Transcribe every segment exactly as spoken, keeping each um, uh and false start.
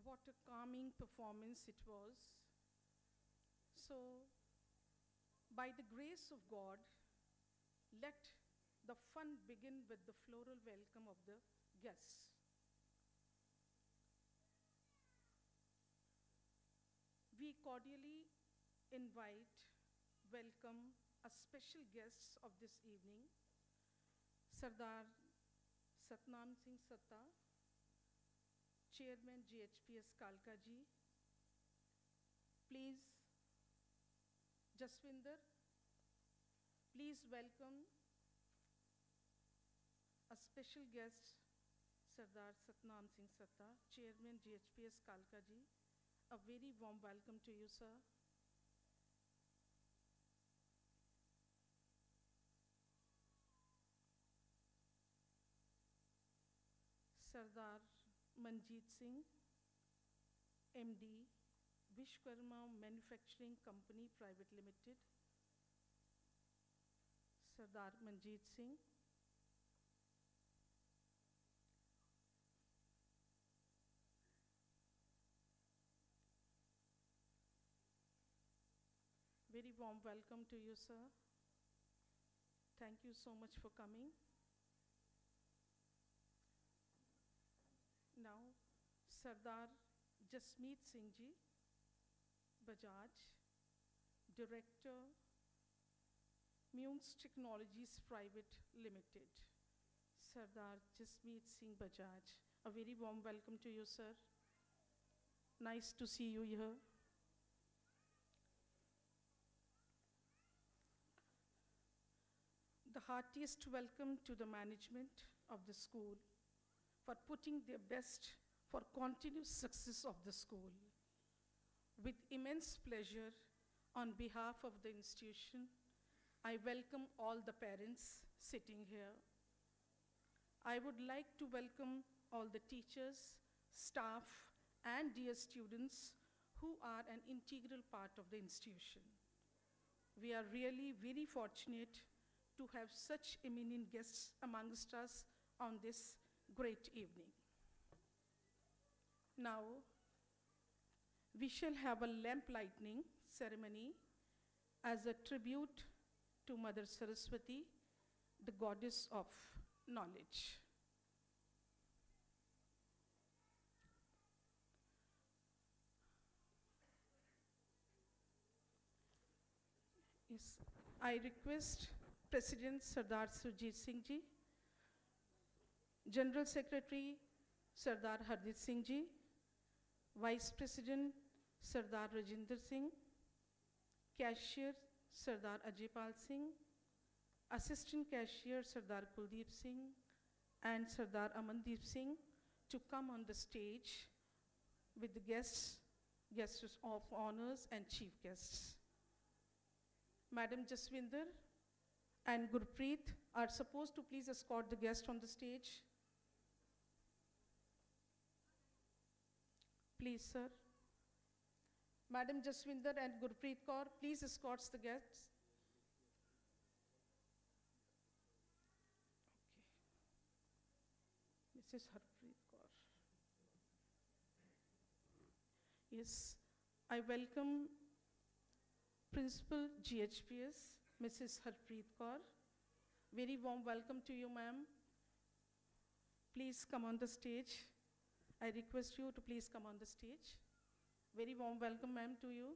What a calming performance it was. So, by the grace of God, let the fun begin with the floral welcome of the guests. We cordially invite, welcome a special guest of this evening, Sardar Satnam Singh Satta, Chairman G H P S Kalka ji. Please, Jaswinder, please welcome a special guest, Sardar Satnam Singh Satta, Chairman G H P S Kalka ji. A very warm welcome to you, sir. Sardar Manjeet Singh, M D, Vishwakarma Manufacturing Company Private Limited. Sardar Manjeet Singh. Very warm welcome to you, sir. Thank you so much for coming. Now, Sardar Jasmeet Singh ji, Bajaj, Director, Munes Technologies Private Limited. Sardar Jasmeet Singh Bajaj. A very warm welcome to you, sir. Nice to see you here. The heartiest welcome to the management of the school for putting their best for continuous success of the school. With immense pleasure, on behalf of the institution, I welcome all the parents sitting here. I would like to welcome all the teachers, staff, and dear students who are an integral part of the institution. We are really very fortunate to have such eminent guests amongst us on this great evening. Now, we shall have a lamp lighting ceremony as a tribute to Mother Saraswati, the goddess of knowledge. Yes, I request President Sardar Surjit Singh ji, General Secretary Sardar Hardit Singh ji, Vice President Sardar Rajinder Singh, Cashier Sardar Ajaypal Singh, Assistant Cashier Sardar Kuldeep Singh, and Sardar Amandeep Singh to come on the stage with the guests, guests of honors and chief guests. Madam Jaswinder and Gurpreet are supposed to please escort the guest on the stage. Please, sir. Madam Jaswinder and Gurpreet Kaur, please escort the guests. Okay. Missus Harpreet Kaur. Yes, I welcome Principal G H P S, Missus Harpreet Kaur. Very warm welcome to you, ma'am. Please come on the stage. I request you to please come on the stage. Very warm welcome, ma'am, to you.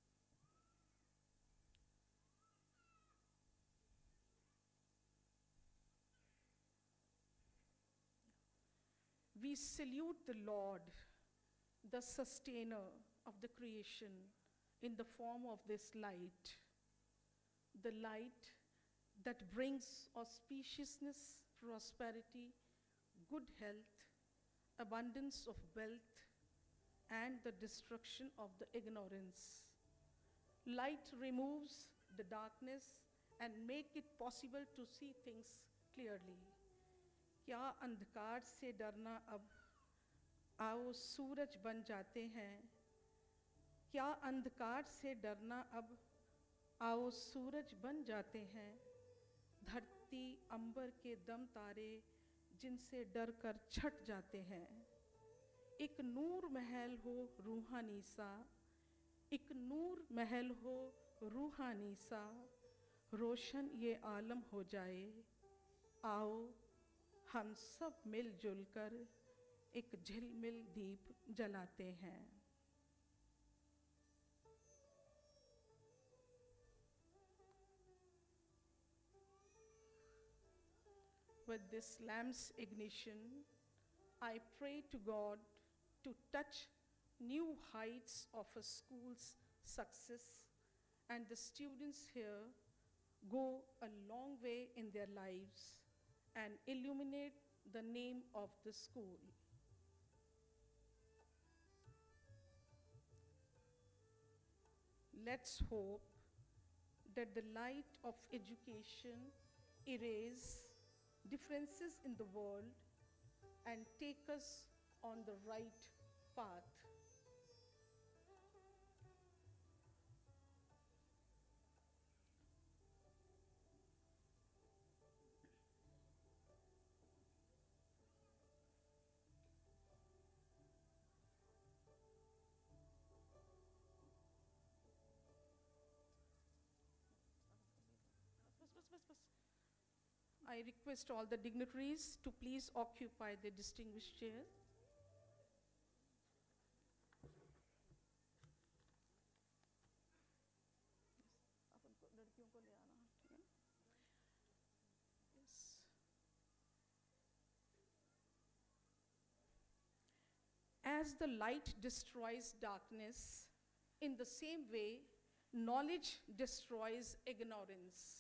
We salute the Lord, the sustainer of the creation, in the form of this light. The light that brings auspiciousness, prosperity, good health, abundance of wealth, and the destruction of the ignorance. Light removes the darkness and make it possible to see things clearly. क्या अंधकार से डरना अब, आओ सूरज बन जाते हैं. क्या अंधकार से डरना अब, आओ सूरज बन जाते हैं. धरती अंबर के दम तारे जिनसे डर कर छट जाते हैं. एक नूर महल हो रूहानी सा, एक नूर महल हो रूहानी सा, रोशन ये आलम हो जाए। आओ हम सब मिलजुल कर एक झिलमिल दीप जलाते हैं। With this lamp's ignition, I pray to God to touch new heights of a school's success, and the students here go a long way in their lives and illuminate the name of the school. Let's hope that the light of education erase differences in the world and take us on the right path. I request all the dignitaries to please occupy their distinguished chairs. Yes. As the light destroys darkness, in the same way, knowledge destroys ignorance.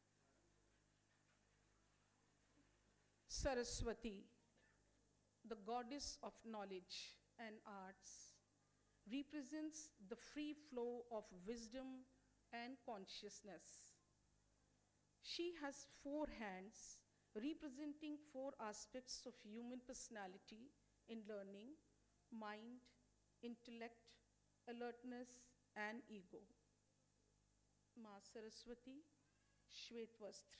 Saraswati, the goddess of knowledge and arts, represents the free flow of wisdom and consciousness. She has four hands representing four aspects of human personality in learning: mind, intellect, alertness, and ego. Ma Saraswati, श्वेत वस्त्र,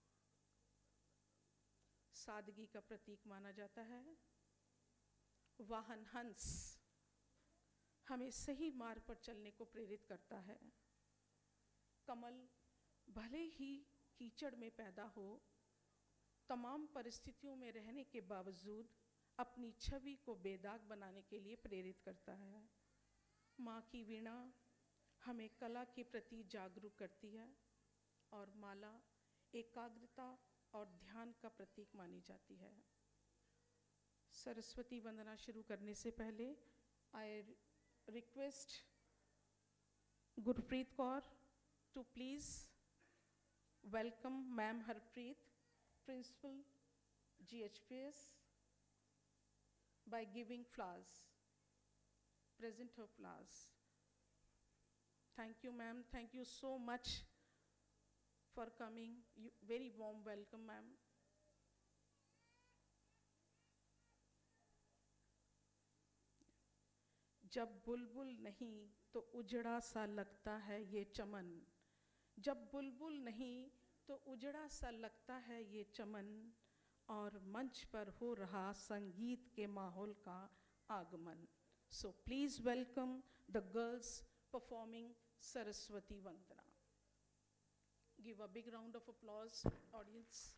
सादगी का प्रतीक माना जाता है। वाहन हंस हमें सही मार्ग पर चलने को प्रेरित करता है। कमल भले ही कीचड़ में पैदा हो, तमाम परिस्थितियों में रहने के बावजूद अपनी छवि को बेदाग बनाने के लिए प्रेरित करता है। माँ की वीणा हमें कला के प्रति जागरूक करती है और माला एकाग्रता और ध्यान का प्रतीक मानी जाती है। सरस्वती वंदना शुरू करने से पहले I request Gurpreet Kaur to please welcome ma'am Harpreet, principal G H P S, by giving flowers. Present her flowers. Thank you, ma'am. Thank you so much for coming. You, very warm welcome, ma'am. जब बुलबुल नहीं तो उजड़ा सा लगता है ये चमन, जब बुलबुल नहीं तो उजड़ा सा लगता है ये चमन, और मंच पर हो रहा संगीत के माहौल का आगमन. So please welcome the girls performing Saraswati Vandana. Give a big round of applause, audience.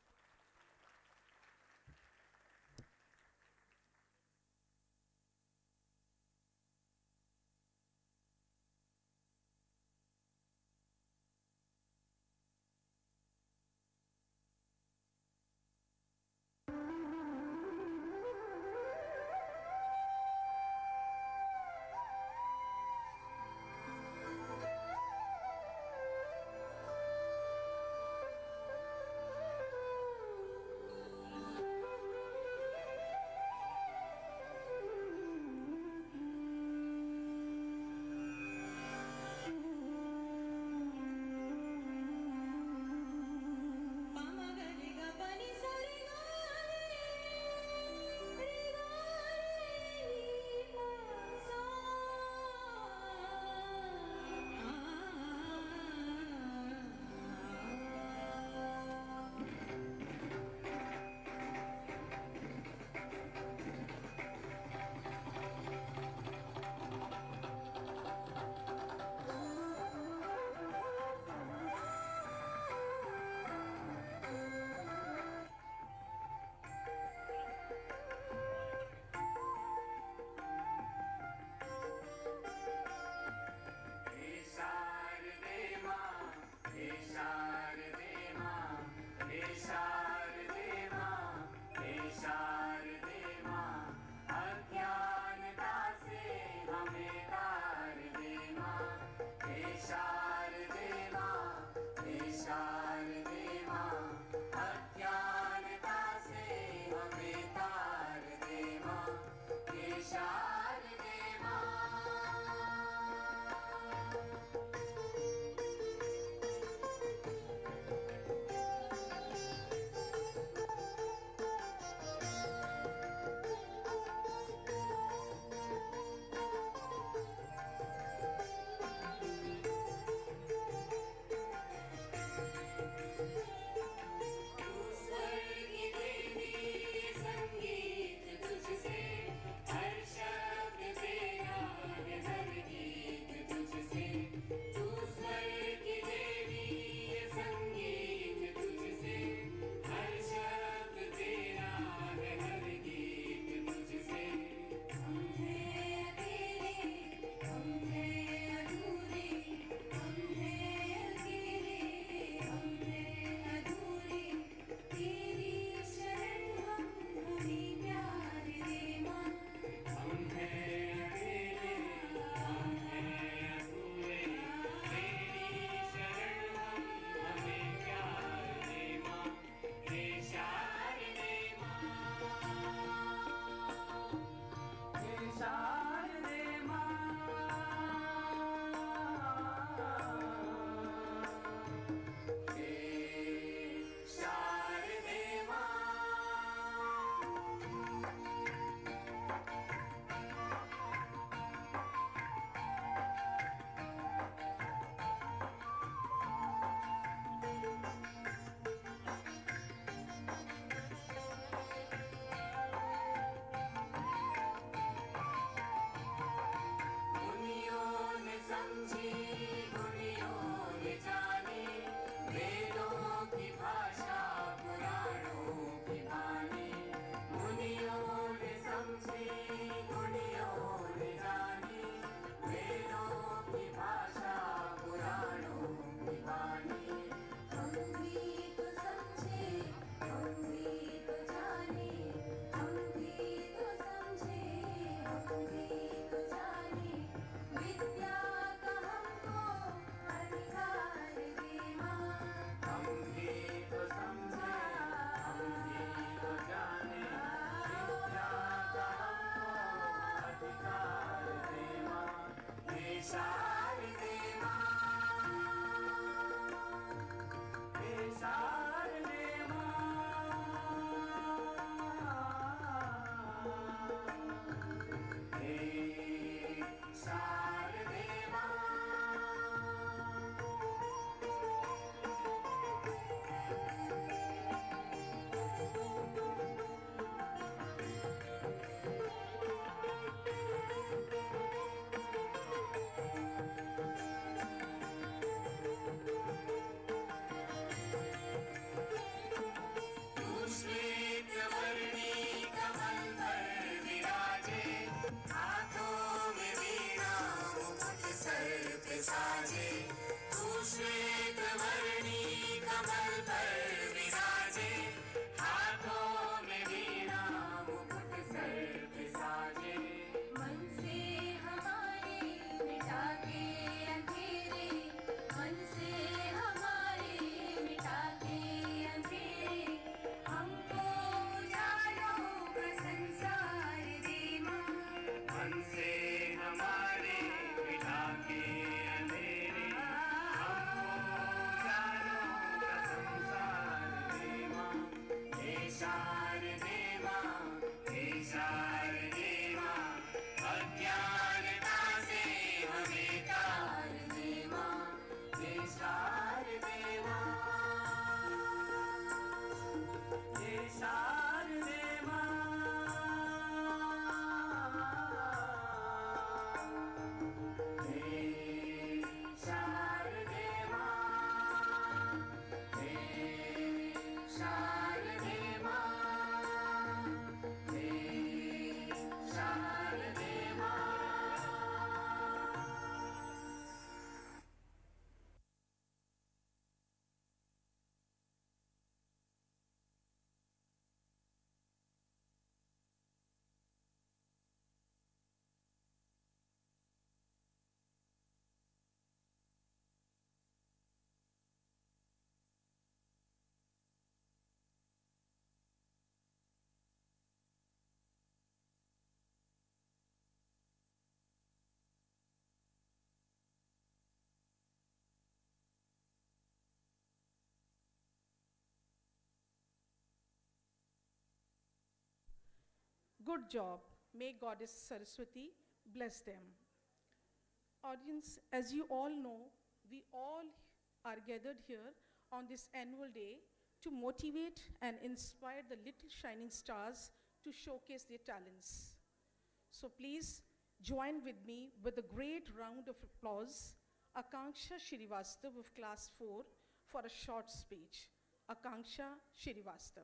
Good job. May Goddess Saraswati bless them. Audience, as you all know, we all are gathered here on this annual day to motivate and inspire the little shining stars to showcase their talents. So please join with me with a great round of applause, Akanksha Srivastav of class four for a short speech. Akanksha Srivastav.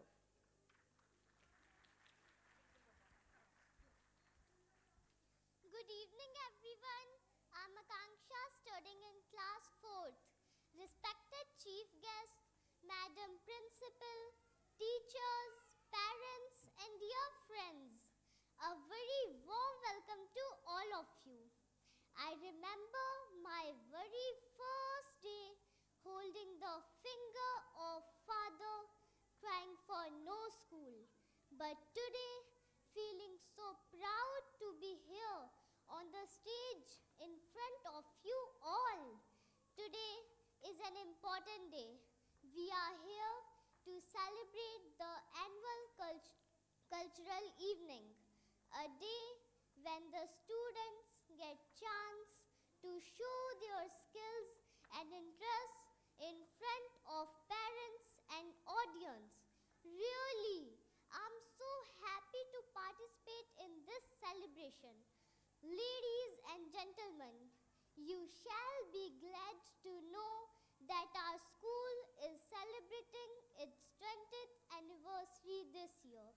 Good evening, everyone. I'm Akanksha, studying in class fourth. Respected Chief Guest, Madam Principal, teachers, parents, and dear friends, a very warm welcome to all of you. I remember my very first day holding the finger of father, crying for no school. But today, feeling so proud to be here on the stage in front of you all. Today is an important day. We are here to celebrate the annual cult cultural evening, a day when the students get chance to show their skills and interests in front of parents and audience. Really, I'm so happy to participate in this celebration. Ladies and gentlemen, you shall be glad to know that our school is celebrating its twentieth anniversary this year.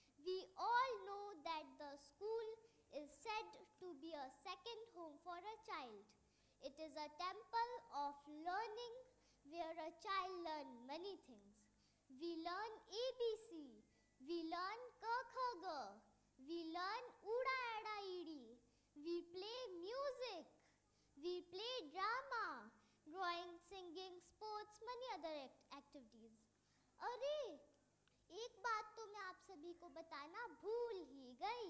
We all know that the school is said to be a second home for a child. It is a temple of learning where a child learns many things. We learn A B C, we learn K K G, we learn Uda Ada Edi, we play music, we play drama, drawing, singing, sports, many other act activities. अरे एक बात तो मैं आप सभी को बताना भूल ही गई,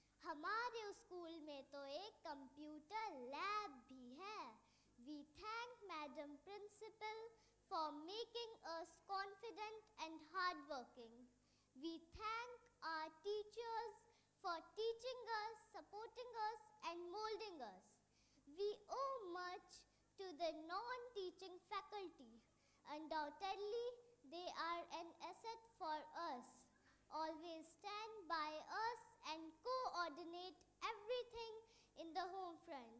हमारे स्कूल में तो एक कंप्यूटर लैब भी है. We thank Madam Principal for making us confident and hardworking. We thank our teachers for teaching us, supporting us, and molding us. We owe much to the non-teaching faculty. Undoubtedly, they are an asset for us. Always stand by us and coordinate everything in the home front.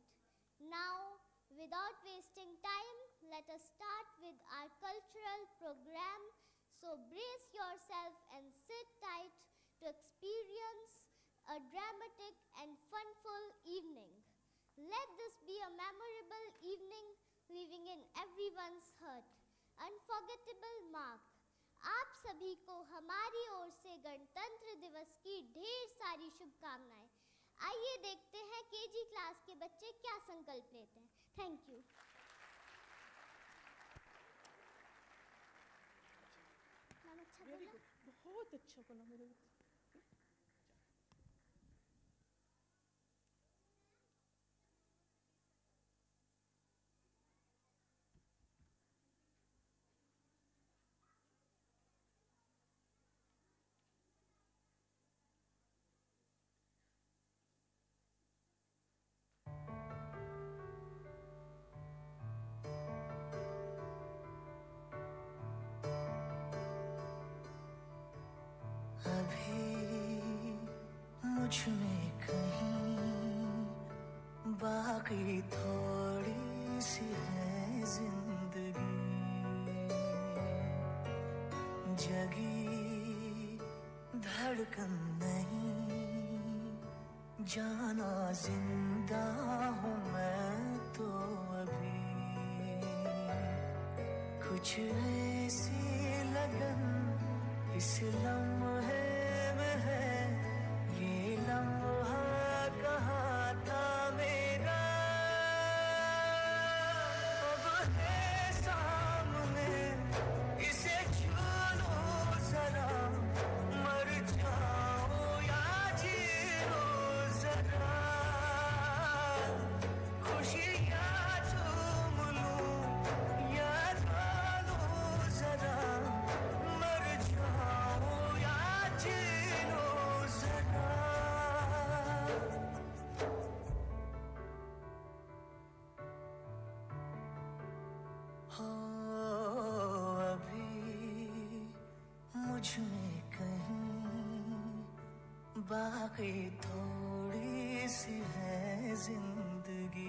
Now, without wasting time, let us start with our cultural program. So brace yourself and sit tight to experience a dramatic and funful evening. Let this be a memorable evening living in everyone's heart. Unforgettable mark. आप सभी को हमारी ओर से गणतंत्र दिवस की ढेर सारी शुभकामनाएं. आइए देखते हैं केजी क्लास के बच्चे क्या संकल्प लेते हैं. Thank you. मैम अच्छा बोला? बहुत अच्छा बोला मेरे. बाकी थोड़ी सी है जिंदगी, जगी धड़कन नहीं, जाना जिंदा हूँ मैं तो अभी। कुछ ऐसी लगन इस लम्हे में है, ये लम्हा कहाँ था मेरा, अब है सामने इसे छू लो जरा, मर जाओ या जी लो जरा, खुशियाँ चूम लूं या रो लूं जरा, मर जाओ या जी लो जरा। हो अभी मुझ में कहीं बाकी थोड़ी सी है जिंदगी।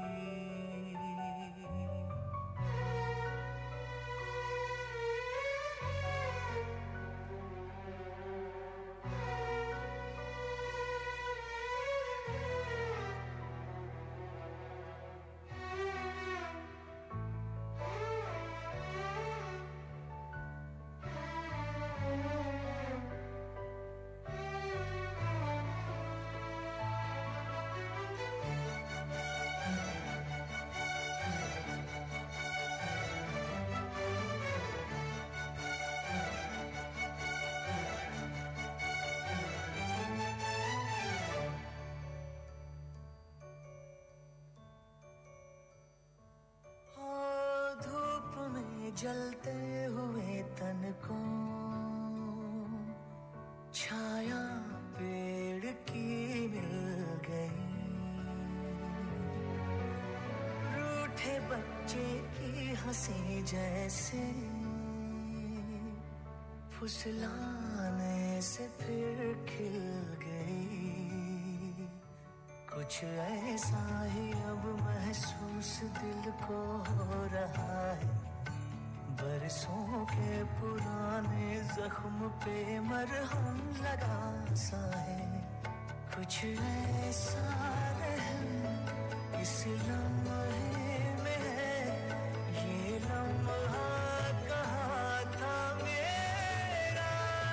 जलते हुए तन को छाया पेड़ की मिल गई, रूठे बच्चे की हंसी जैसे फुसलाने से फिर खिल गई। कुछ ऐसा ही अब महसूस दिल को हो रहा है, बरसों के पुराने जख्म पे मरहम लगा सा है। कुछ ऐसा रहम इस लम्हे में है, ये लम्हा कहाँ था मेरा,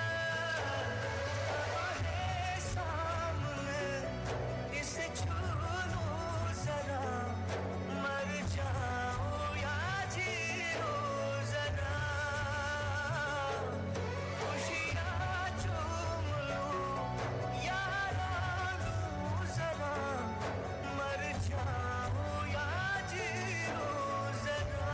अब है सामने इसे छू लो जरा, मर जाओ या जी लो जरा, खुशियाँ चूम लूं या रो लूं जरा, मर जाओ या जी लो जरा।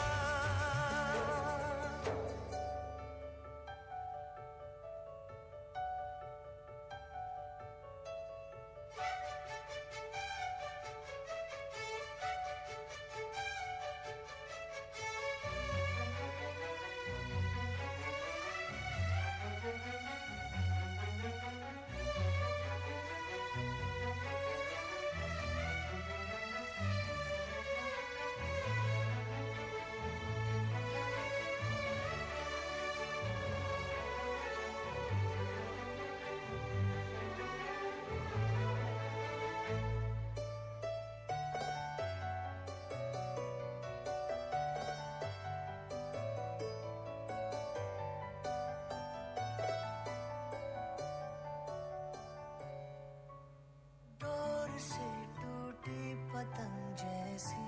डोर से टूटी पतंग जैसी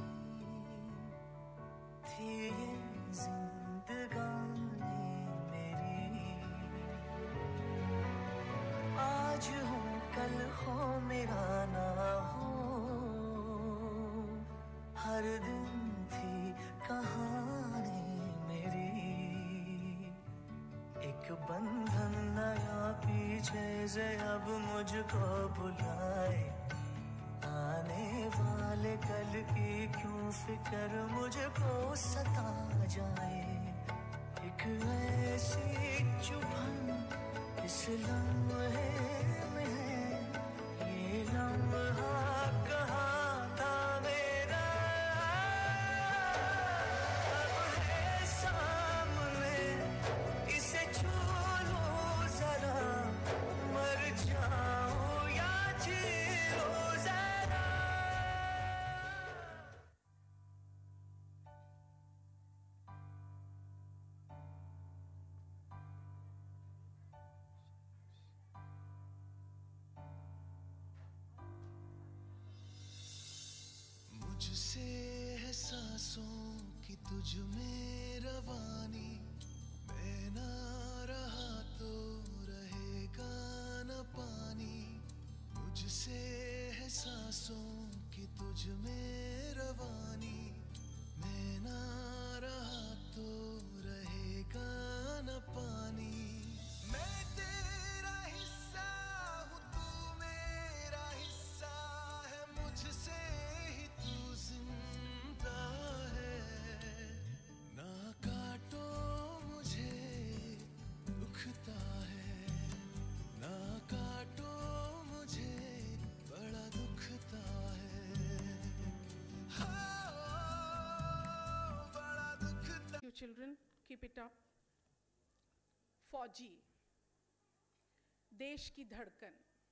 थी ये जिंदगानी मेरी, आज हूँ कल हो मेरा ना हो, हर दिन थी कहानी मेरी। एक बंधन नया पीछे से अब मुझको बुलाए, आने वाले कल की क्यों फिक्र मुझको सता जाए। एक ऐसी चुभन इस लम्हे में है, ये लम्हा कहाँ तुझ में रवानी, मैं ना रहा तो रहेगा न पानी, मुझसे है सांसों की तुझ में रवानी, मैं ना रहा तो रहेगा न पानी। मैं तेरा हिस्सा हूँ, तू मेरा हिस्सा है, मुझसे ही तू जिंदा है। ना काटो मुझे दुखता है, ना काटो मुझे बड़ा दुखता है, हाँ, बड़ा दुखता। You children, keep it up. फौजी, देश की धड़कन,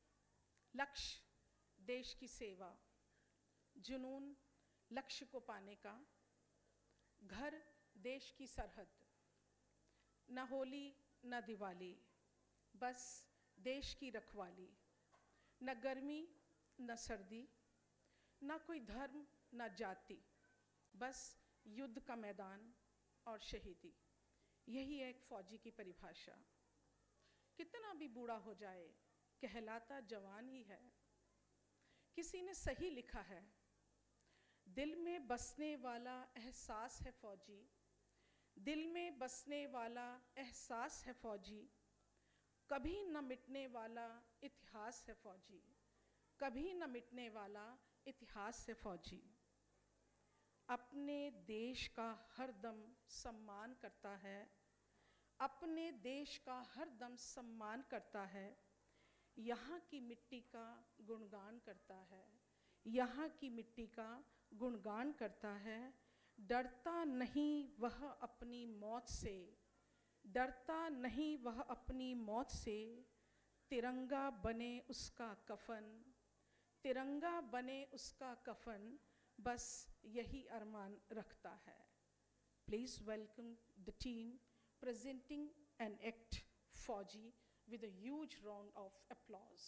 लक्ष्य देश की सेवा, जुनून लक्ष्य को पाने का, घर देश की सरहद, न होली न दिवाली, बस देश की रखवाली, न गर्मी न सर्दी, न कोई धर्म न जाति, बस युद्ध का मैदान और शहीदी। यही है एक फौजी की परिभाषा। कितना भी बूढ़ा हो जाए, कहलाता जवान ही है। किसी ने सही लिखा है, दिल में बसने वाला एहसास है फौजी, दिल में बसने वाला एहसास है फौजी, कभी न मिटने वाला इतिहास है फौजी, कभी न मिटने वाला इतिहास है फौजी। अपने देश का हर दम सम्मान करता है, अपने देश का हर दम सम्मान करता है, यहाँ की मिट्टी का गुणगान करता है, यहाँ की मिट्टी का गुणगान करता है। डरता नहीं वह अपनी मौत से, डरता नहीं वह अपनी मौत से, तिरंगा बने उसका कफन, तिरंगा बने उसका कफन, बस यही अरमान रखता है। Please welcome the team presenting an act Fauji with a huge round of applause.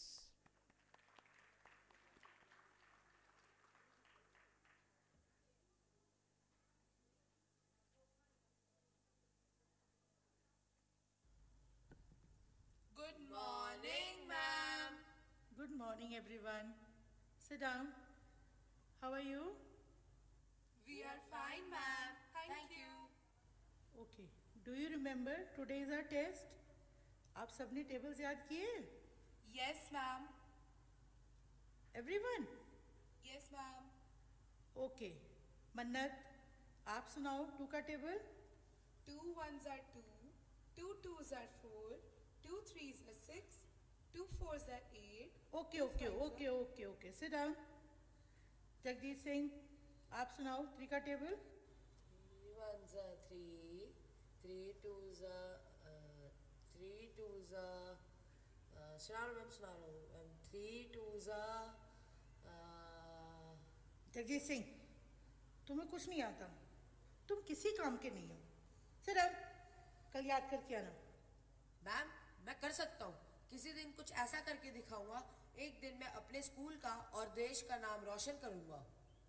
Good morning, ma'am. Good morning, everyone. Sit down. How are you? We are fine, ma'am. Thank, you. Okay. Do you remember today is our test? आप सबने tables याद किए? Yes, ma'am. Everyone? Yes, ma'am. Okay. मन्नत, आप सुनाओ two का table? Two ones are two, two twos are four, two threes are six, two fours are eight. Okay, okay, okay, okay, okay. Sit down. Jagdish Singh, आप सुनाओ three का table? Three ones are three, three twos are uh, three twos are uh, सुना रहा हूँ ma'am सुना रहा हूँ ma'am three twos are uh, Jagdish Singh, तुम्हें कुछ नहीं आता, तुम किसी काम के नहीं हो। Sit down. कल याद करके आना। मैम मैं कर सकता हूँ, किसी दिन कुछ ऐसा करके दिखाऊंगा, एक दिन मैं अपने स्कूल का और देश का नाम रोशन करूंगा।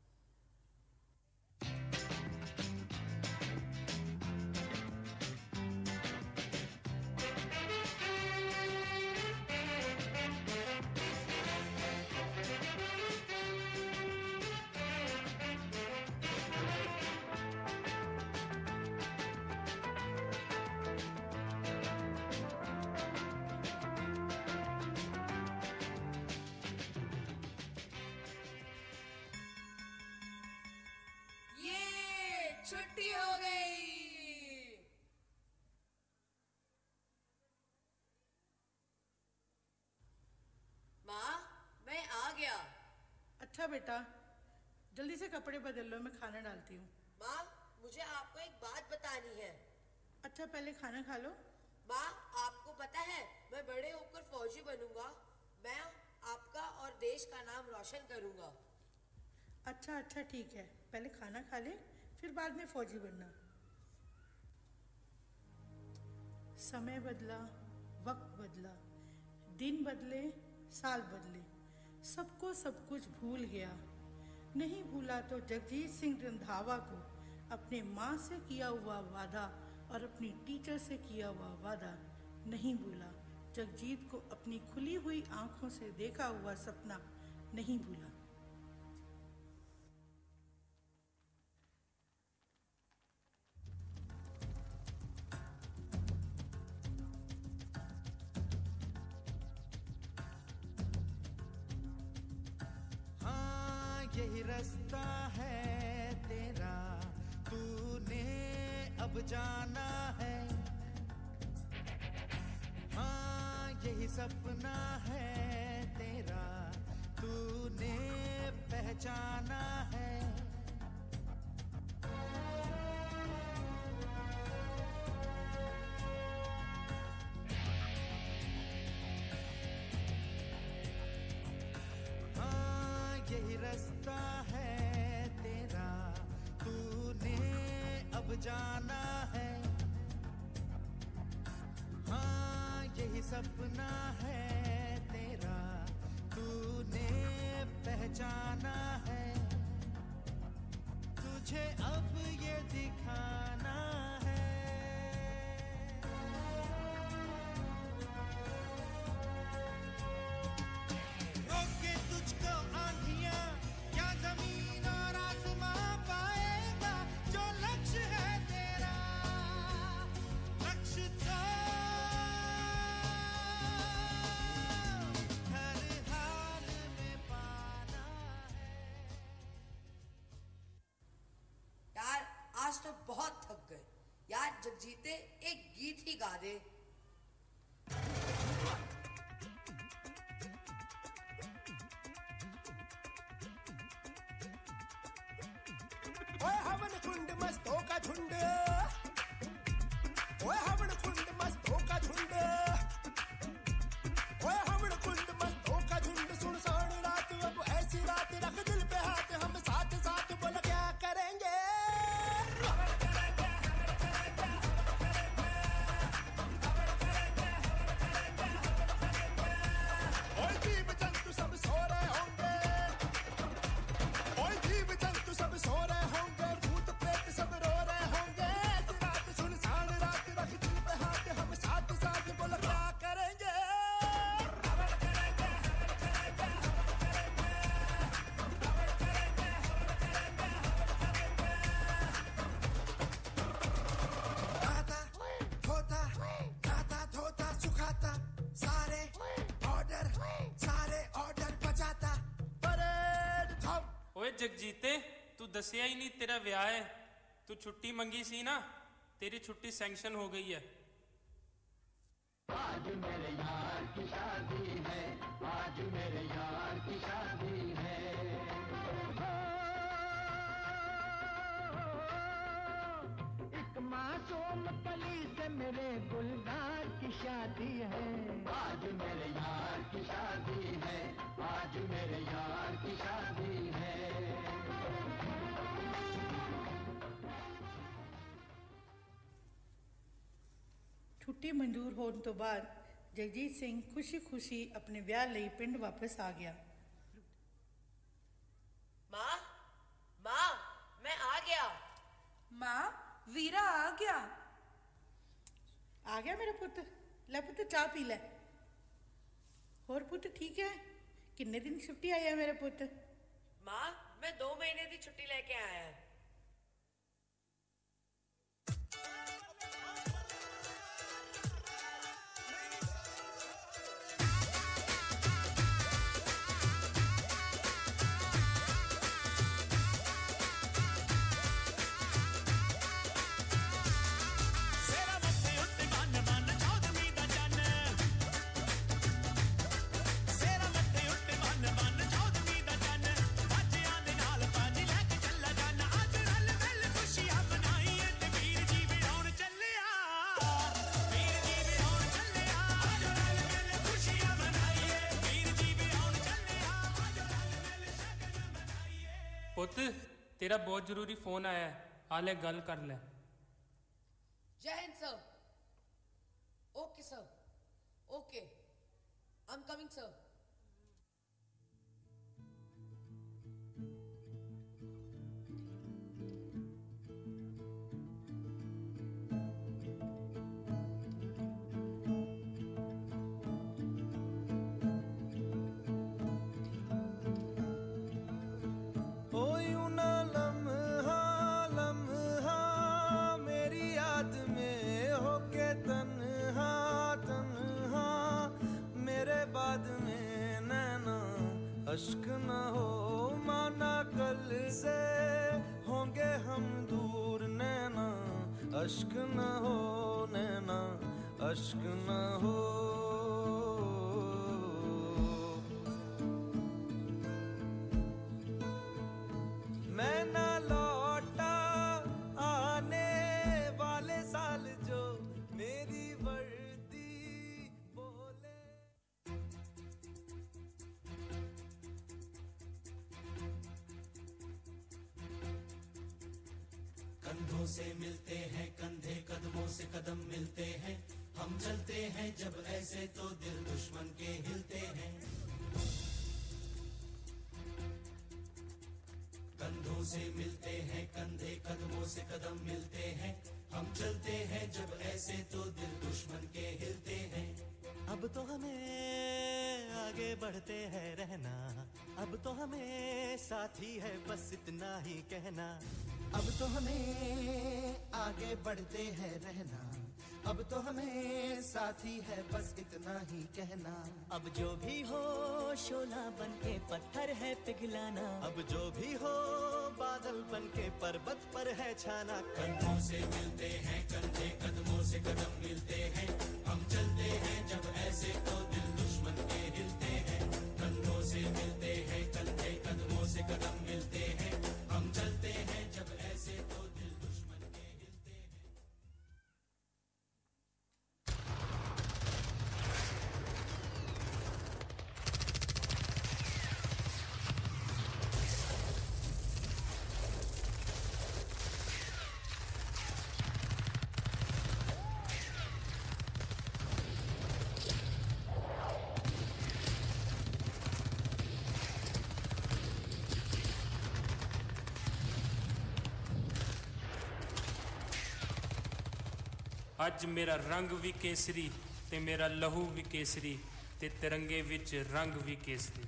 छुट्टी हो गई। माँ मैं आ गया। अच्छा बेटा, जल्दी से कपड़े बदल लो, मैं खाना डालती हूँ। माँ मुझे आपको एक बात बतानी है। अच्छा पहले खाना खा लो। माँ आपको पता है मैं बड़े होकर फौजी बनूंगा, मैं आपका और देश का नाम रोशन करूंगा। अच्छा अच्छा ठीक है, पहले खाना खा ले, फिर बाद में फौजी बनना। समय बदला, वक्त बदला, दिन बदले, साल बदले, सबको सब कुछ भूल गया। नहीं भूला तो जगजीत सिंह रंधावा को, अपने माँ से किया हुआ वादा और अपनी टीचर से किया हुआ वादा नहीं भूला। जगजीत को अपनी खुली हुई आंखों से देखा हुआ सपना नहीं भूला। हाँ यही रास्ता है तेरा, तूने अब जाना है। हाँ यही सपना है तेरा, तूने पहचाना है। हाँ यही रास्ता है तेरा, तूने अब जाना है। हाँ यही सपना है तेरा, तूने पहचाना है। तुझे अब ये दिखाना है। रोके तुझको आंधियां क्या जमीन और आसमां पाएगा, जो लक्ष्य है तेरा लक्ष्य तो हर हाल में पाना है। यार आज तो बहुत थक गए यार। जगजीते एक गीत ही गा दे। ओए हवन कुंड मस्तों का झुंड, ओए हवन कुंड मस्तों का झुंड, ओए हवन कुंड मस्तों का झुंड। सुनसान रात अब ऐसी रात, रख दिल पे हाथ हम साथ साथ, बोल क्या करेंगे। ओए जीव जंतु सब सो रहे होंगे, ओए जीव जंतु सब सो रहे होंगे, भूत प्रेत सब रो रहे होंगे। ऐसी रात सुनसान रात, रख दिल पे हाथ हम साथ साथ, बोल क्या करेंगे। गाता धोता गाता धोता सुखाता, सारे ऑर्डर सारे ऑर्डर बजाता, परेड थम। ओए जगजीते, तू दसिया ही नहीं तेरा विआह है। तू छुट्टी मंगी सी ना, तेरी छुट्टी सैंक्शन हो गई है। आज मेरे यार की शादी है, आज मेरे यार की शादी है। एक मासूम कली से मेरे गुलजार की शादी है। आज मेरे यार की शादी है, आज मेरे यार की शादी है। छुट्टी मंजूर होने तो बाद जगजीत सिंह खुशी खुशी अपने ਵਿਆਹ ਲਈ ਪਿੰਡ ਵਾਪਸ ਆ ਗਿਆ। माँ माँ मैं आ गया। माँ वीरा आ गया। ਆ ਗਿਆ ਮੇਰਾ ਪੁੱਤ, ਲੈ ਪੁੱਤ ਚਾਹ ਪੀ ਲੈ। ਹੋਰ ਪੁੱਤ ਠੀਕ ਹੈ? ਕਿੰਨੇ ਦਿਨ ਛੁੱਟੀ ਆਇਆ ਮੇਰੇ ਪੁੱਤ? माँ मैं दो महीने की छुट्टी लेके आया है। पुत तेरा बहुत जरूरी फोन आया है, आ ले गल कर ले। Jai Hind sir. Okay sir, okay I am coming sir. अश्क न हो नैना अश्क न हो मैं ना लौटा आने वाले साल जो मेरी वर्दी बोले कंधों से मिलते हैं कंधे कदमों से कदम मिलते हैं हम चलते हैं जब ऐसे तो दिल दुश्मन के हिलते हैं कंधों से मिलते हैं कंधे कदमों से कदम मिलते हैं हम चलते हैं जब ऐसे तो दिल दुश्मन के हिलते हैं अब तो हमें आगे बढ़ते हैं रहना अब तो हमें साथी है बस इतना ही कहना अब तो हमें आगे बढ़ते हैं रहना अब तो हमें साथी है बस इतना ही कहना अब जो भी हो शोला बन के पत्थर है पिघलाना अब जो भी हो बादल बन के पर्वत पर है छाना कंधों से मिलते हैं कंधे कदमों से कदम मिलते हैं हम चलते हैं जब ऐसे तो दिल दुश्मन के हिलते हैं कंधों से मिलते हैं कंधे कदमों से कदम मिलते हैं हम चलते हैं जब ऐसे तो दिल दुश्मन के हिलते हैं ਅੱਜ ਮੇਰਾ ਰੰਗ ਵੀ ਕੇਸਰੀ ਤੇ ਮੇਰਾ ਲਹੂ ਵੀ ਕੇਸਰੀ ਤੇ ਤਿਰੰਗੇ ਵਿੱਚ ਰੰਗ ਵੀ ਕੇਸਰੀ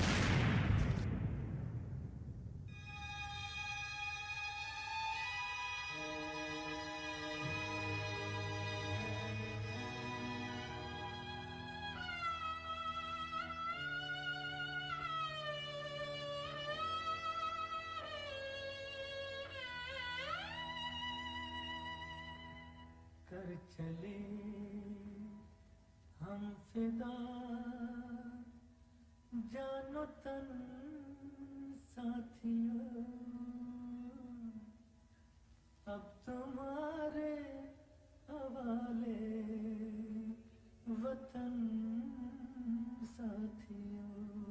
कर चले हम फिदा जानो तन साथियों अब तुम्हारे हवाले वतन साथियों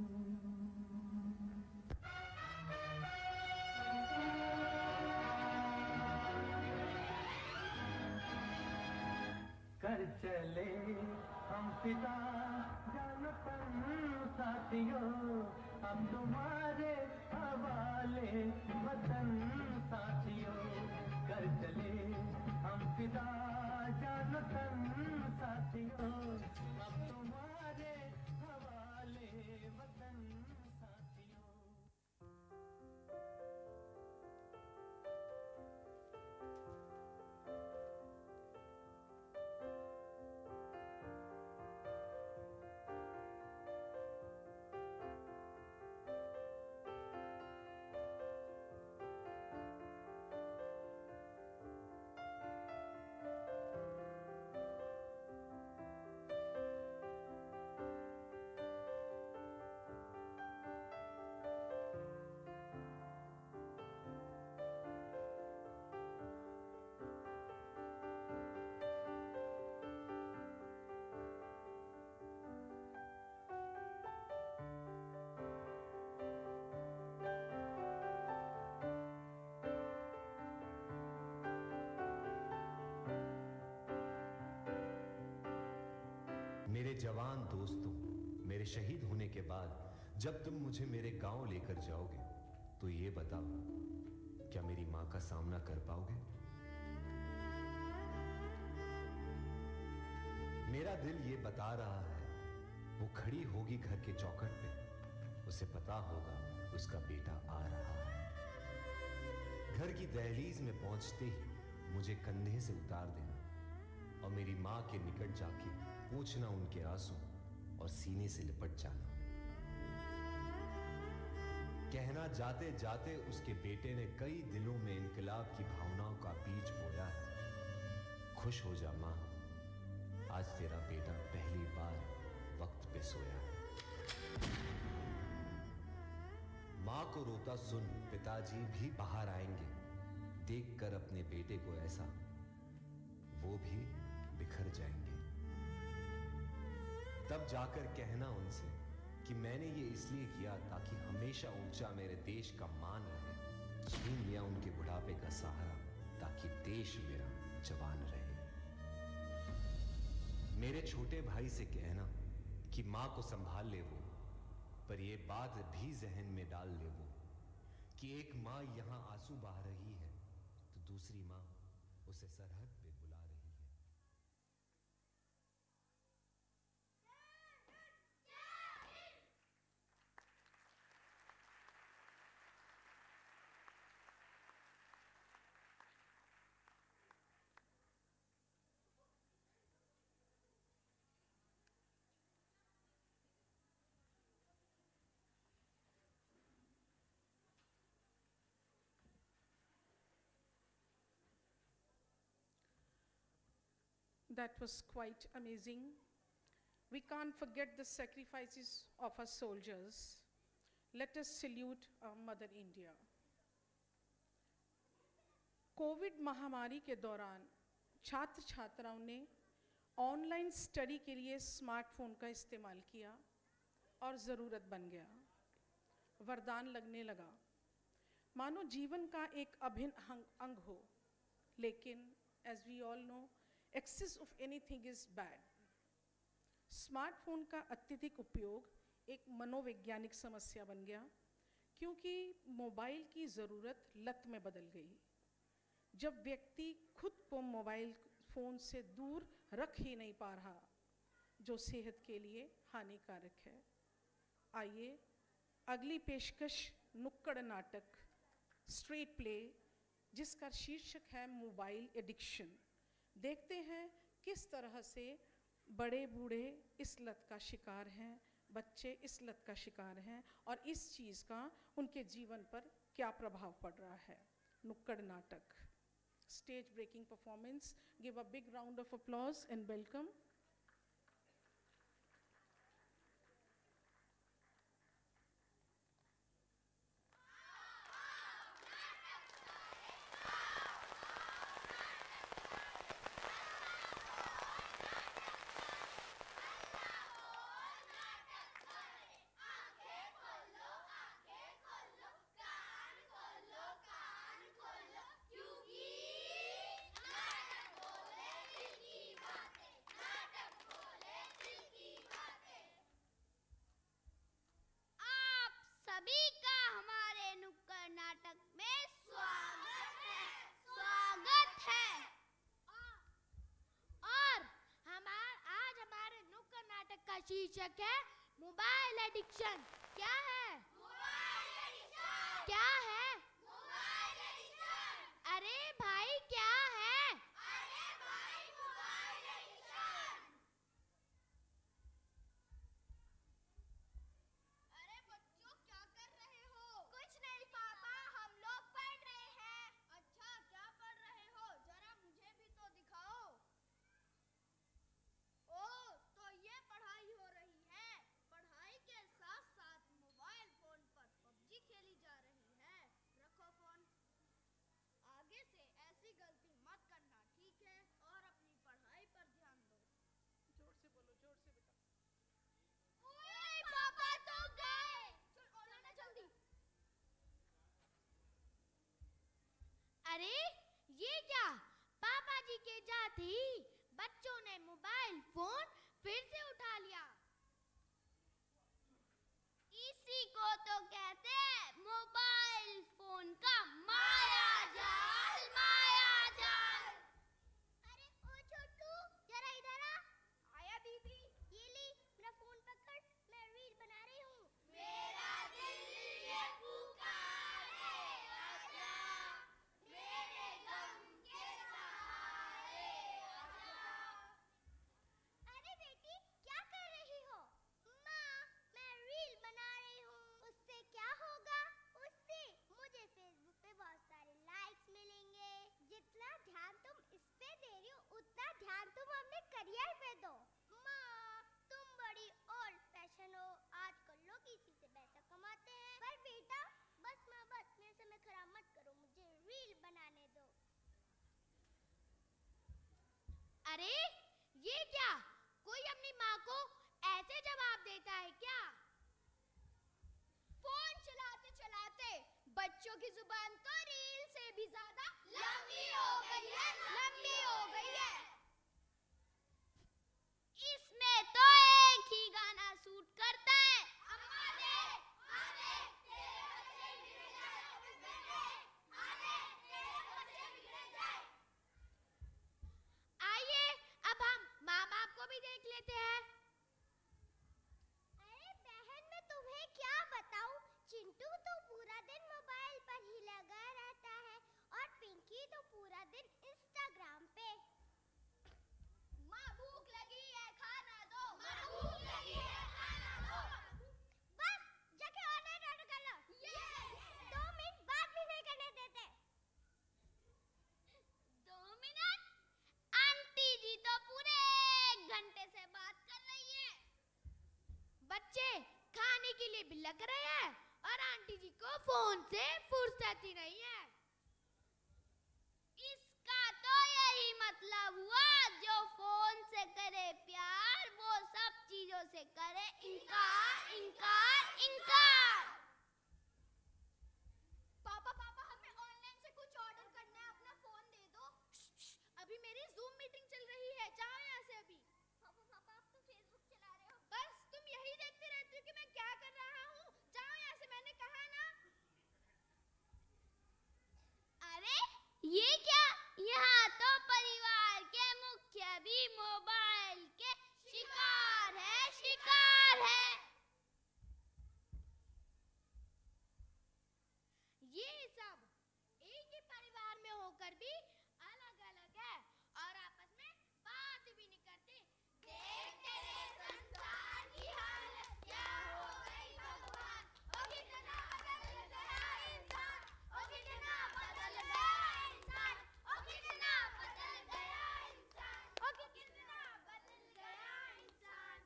कर चले हम फिदा जानपन साथियों अब तुम्हारे हवाले वतन साथियों कर चले हम फिदा जानपन साथियों अब तुम्हारे हवाले वतन साथियों मेरे जवान दोस्तों, मेरे शहीद होने के बाद जब तुम मुझे मेरे गांव लेकर जाओगे तो ये बताओ, क्या मेरी मां का सामना कर पाओगे? मेरा दिल ये बता रहा है, वो खड़ी होगी घर के चौखट पे, उसे पता होगा उसका बेटा आ रहा है। घर की दहलीज में पहुंचते ही मुझे कंधे से उतार देना और मेरी मां के निकट जाके पूछना उनके आंसू और सीने से लिपट जाना। कहना जाते जाते उसके बेटे ने कई दिलों में इनकलाब की भावनाओं का बीज बोया है। खुश हो जा माँ, आज तेरा बेटा पहली बार वक्त पे सोया है। माँ को रोता सुन पिताजी भी बाहर आएंगे, देखकर अपने बेटे को ऐसा वो भी बिखर जाएंगे। तब जाकर कहना उनसे कि मैंने ये इसलिए किया ताकि हमेशा ऊंचा मेरे देश का मान रहे। छीन लिया उनके बुढ़ापे का सहारा ताकि देश मेरा जवान रहे। मेरे छोटे भाई से कहना कि माँ को संभाल ले वो, पर ये बात भी जहन में डाल ले वो कि एक माँ यहां आंसू बहा रही है तो दूसरी माँ उसे सरहद पे बुला रही है। That was quite amazing. We can't forget the sacrifices of our soldiers. Let us salute our Mother India. Covid महामारी के दौरान छात्र छात्राओं ने ऑनलाइन स्टडी के लिए स्मार्टफोन का इस्तेमाल किया और ज़रूरत बन गया, वरदान लगने लगा, मानो जीवन का एक अभिन्न अंग हो। लेकिन as we all know, excess of anything is bad. Smartphone का अत्यधिक उपयोग एक मनोवैज्ञानिक समस्या बन गया, क्योंकि मोबाइल की ज़रूरत लत में बदल गई। जब व्यक्ति खुद को मोबाइल फ़ोन से दूर रख ही नहीं पा रहा, जो सेहत के लिए हानिकारक है। आइए अगली पेशकश नुक्कड़ नाटक स्ट्रीट प्ले, जिसका शीर्षक है मोबाइल एडिक्शन। देखते हैं किस तरह से बड़े बूढ़े इस लत का शिकार हैं, बच्चे इस लत का शिकार हैं और इस चीज़ का उनके जीवन पर क्या प्रभाव पड़ रहा है। नुक्कड़ नाटक, stage breaking performance. Give a big round of applause and welcome. सभी का हमारे नुक्कड़ नाटक में स्वागत है, स्वागत है। और हमार आज हमारे नुक्कड़ नाटक का शीर्षक है मोबाइल एडिक्शन। क्या है मोबाइल एडिक्शन? क्या है मोबाइल एडिक्शन? अरे भाई क्या है? अरे भाई मोबाइल एडिक्शन। अरे बच्चों क्या कर रहे हो? कुछ नहीं पापा, हम लोग पढ़ रहे हैं। अच्छा क्या पढ़ रहे हो? जरा मुझे भी तो दिखाओ। ओ, तो ये पढ़ाई हो रही है। पढ़ाई के साथ साथ मोबाइल फोन पर पबजी खेली जा रही है। रखो फोन। आगे से ऐसी गलती मत करना, ठीक है? और अपनी पढ़ाई पर ध्यान दो। जोर से बोलो, जोर से बेटा। ओए पापा तो गए। चल बोलो ना जल्दी। अरे ये क्या? पापा जी के जाते ही बच्चों ने मोबाइल फोन फिर से उठा लिया। इसी को तो कहते हैं मोबाइल फोन का माया जाल, माया जाल। अरे ओ छोटू, जरा इधर आ। आया दीदी। ये ले मेरा फोन पकड़, मैं रील बना रही हूँ। मेरा दिल ये पुकारे, आजा मेरे गम के सहारे आजा। अरे बेटी क्या कर रही हो? माँ मैं रील बना रही हूँ। उससे क्या होगा? उससे मुझे फेसबुक पे बच्चों की जुबान तो रील से भी ज्यादा लंबी हो गई है, लंबी हो गई है। इसमें तो एक ही गाना सूट करता है, अम्मा देख, हाँ देख, तेरे बच्चे बिगड़ जाए, मैं देख, हाँ देख, तेरे बच्चे बिगड़ जाए। आइए अब हम माँ बाप को भी देख लेते हैं। अरे बहन, मैं तुम्हें क्या बताऊं, चिंटू तो पूरा दिन मोबाइल पर ही लगा रहता है और पिंकी तो पूरा दिन इंस्टाग्राम पे। माँ भूख लगी है, खाना दो, माँ भूख लगी है, खाना दो। बस जाके ऑनलाइन ऑर्डर कर लो। दो मिनट बात भी नहीं करने देते। दो मिनट? आंटी जी तो पूरे एक घंटे से बात कर रही है। बच्चे खाने के लिए भी लग रहे हैं और आंटी जी को फोन से फुर्सत ही नहीं है। इसका तो यही मतलब हुआ, जो फोन से करे प्यार वो सब चीजों से करे इनकार, इनकार, इनकार। पापा पापा हमें ऑनलाइन से कुछ ऑर्डर करना है, अपना फोन दे दो। अभी मेरी जूम मीटिंग चल रही है, जाओ यहाँ से अभी। पापा पापा आप तो फेसबुक चला रहे हो। बस तुम यही देखते रहते हो कि मैं क्या कर रहा हूँ, जाओ यहाँ से, मैंने कहा ना। अरे ये क्या, यहाँ तो परिवार के मुखिया भी मोबाइल के शिकार है, शिकार है। ये सब एक ही परिवार में होकर भी अलग अलग है और आपस में बात भी नहीं करते। देख तेरे संसार की हालत क्या हो गई भगवान, ओ कितना बदल गया इंसान, ओ कितना बदल गया इंसान, ओ कितना बदल गया इंसान, ओ कितना बदल गया इंसान।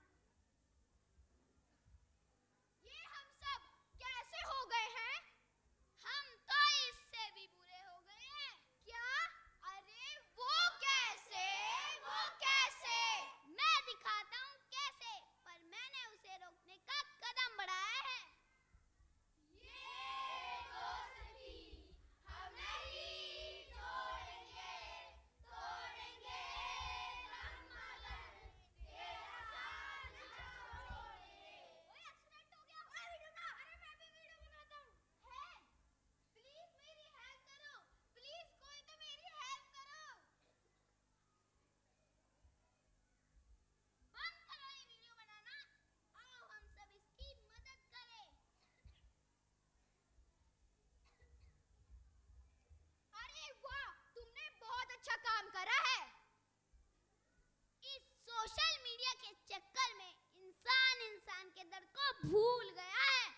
ये हम सब कैसे हो गए हैं? हम तो इससे भी बुरे हो गए हैं। क्या? अरे वो कैसे, वो कैसे? मैं दिखाता हूँ कैसे, पर मैंने उसे रोकने का कदम बढ़ाया है। ये दोस्ती हम नहीं तोड़ेंगे, तोड़ेंगे हम मगर तेरा साथ न छोड़ेंगे। ओए एक्सीडेंट हो गया। ओए वीडियो बना। अरे मैं भी वीडियो बनाता हूँ। है? प्लीज मेरी हेल्प करो, प्लीज कोई तो मेरी हेल्प करो। बंद करो ये वीडियो बनाना, आओ हम सब इसकी मदद करें। अरे वाह, तुमने बहुत अच्छा काम करा है। इस सोशल मीडिया के चक्कर में इंसान इंसान के दर्द को भूल गया है।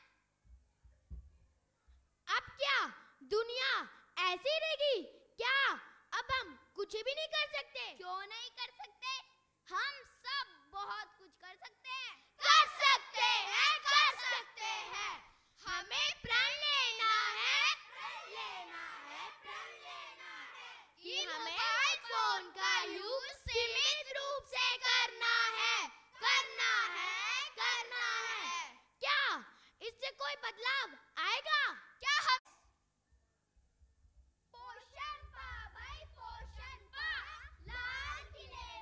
अब क्या दुनिया ऐसी रहेगी क्या? अब हम कुछ भी नहीं कर सकते? क्यों नहीं कर सकते? हम सब बहुत कुछ कर सकते हैं, कर सकते हैं, कर सकते हैं। हमें प्रण लेना है, प्रण लेना है, प्रण लेना है कि हमें मोबाइल फोन का यूज सीमित रूप से करना है, करना है, करना है। क्या इससे कोई बदलाव आएगा? क्या हम पोषण पा भाई, पोषण पा, लाल किले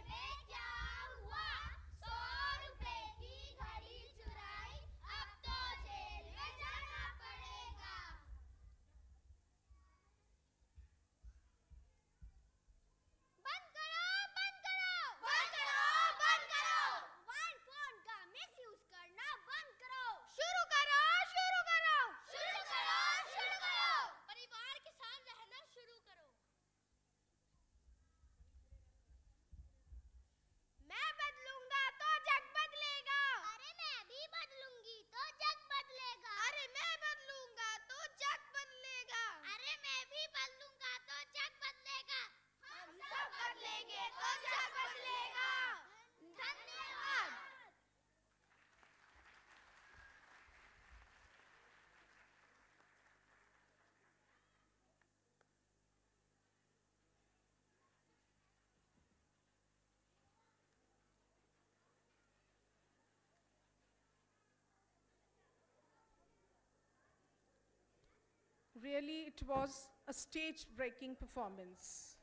Really, it was a stage-breaking performance.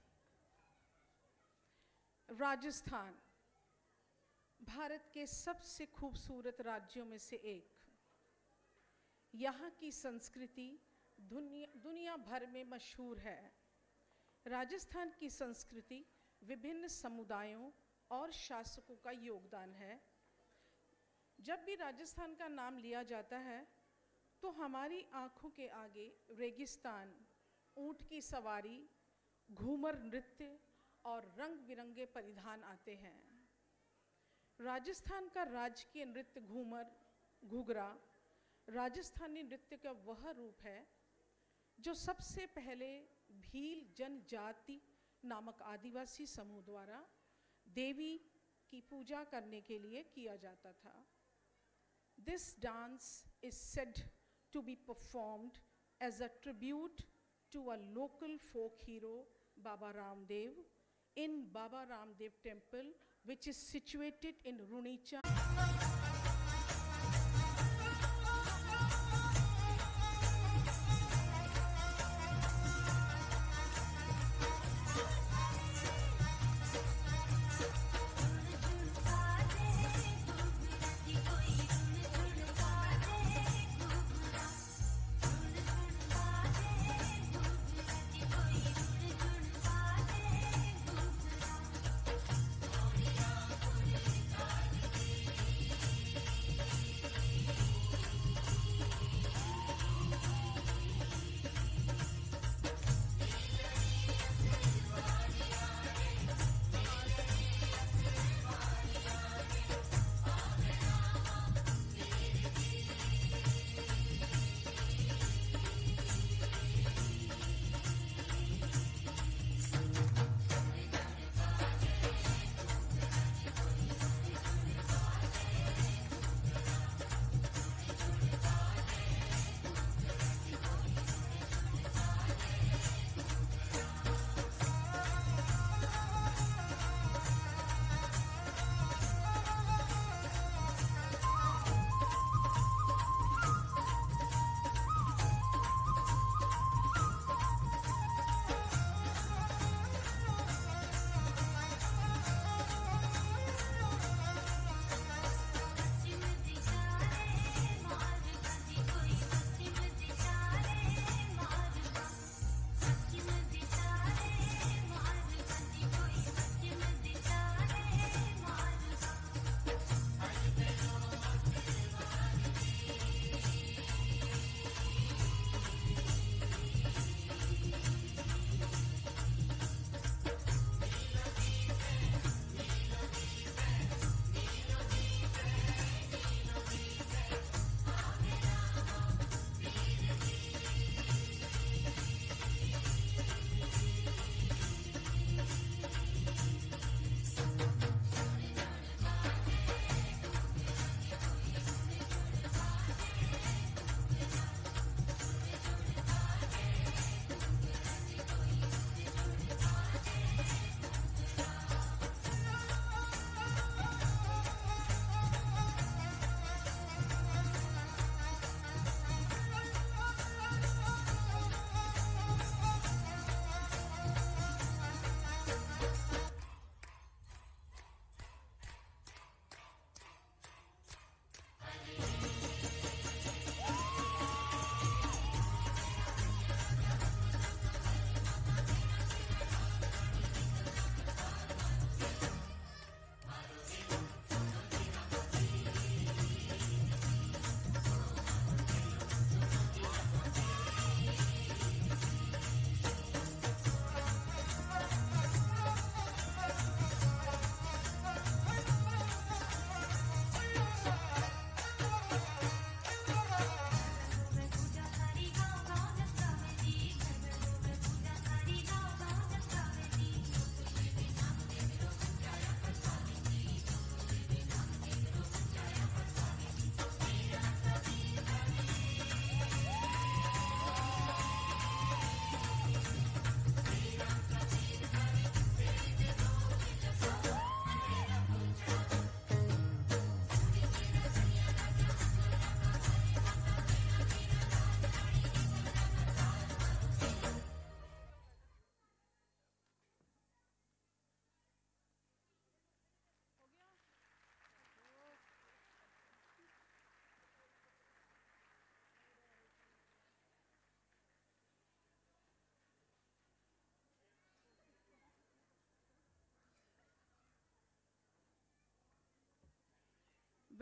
Rajasthan Bharat के सबसे खूबसूरत राज्यों में से एक। यहाँ की संस्कृति दुनिया दुनिया भर में मशहूर है। राजस्थान की संस्कृति विभिन्न समुदायों और शासकों का योगदान है। जब भी राजस्थान का नाम लिया जाता है तो हमारी आंखों के आगे रेगिस्तान, ऊंट की सवारी, घूमर नृत्य और रंग बिरंगे परिधान आते हैं। राजस्थान का राजकीय नृत्य घूमर घुघरा राजस्थानी नृत्य का वह रूप है जो सबसे पहले भील जनजाति नामक आदिवासी समूह द्वारा देवी की पूजा करने के लिए किया जाता था। This dance is said to be performed as a tribute to a local folk hero, Baba Ramdev, in Baba Ramdev temple, which is situated in Runicha.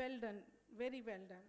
well done, very well done.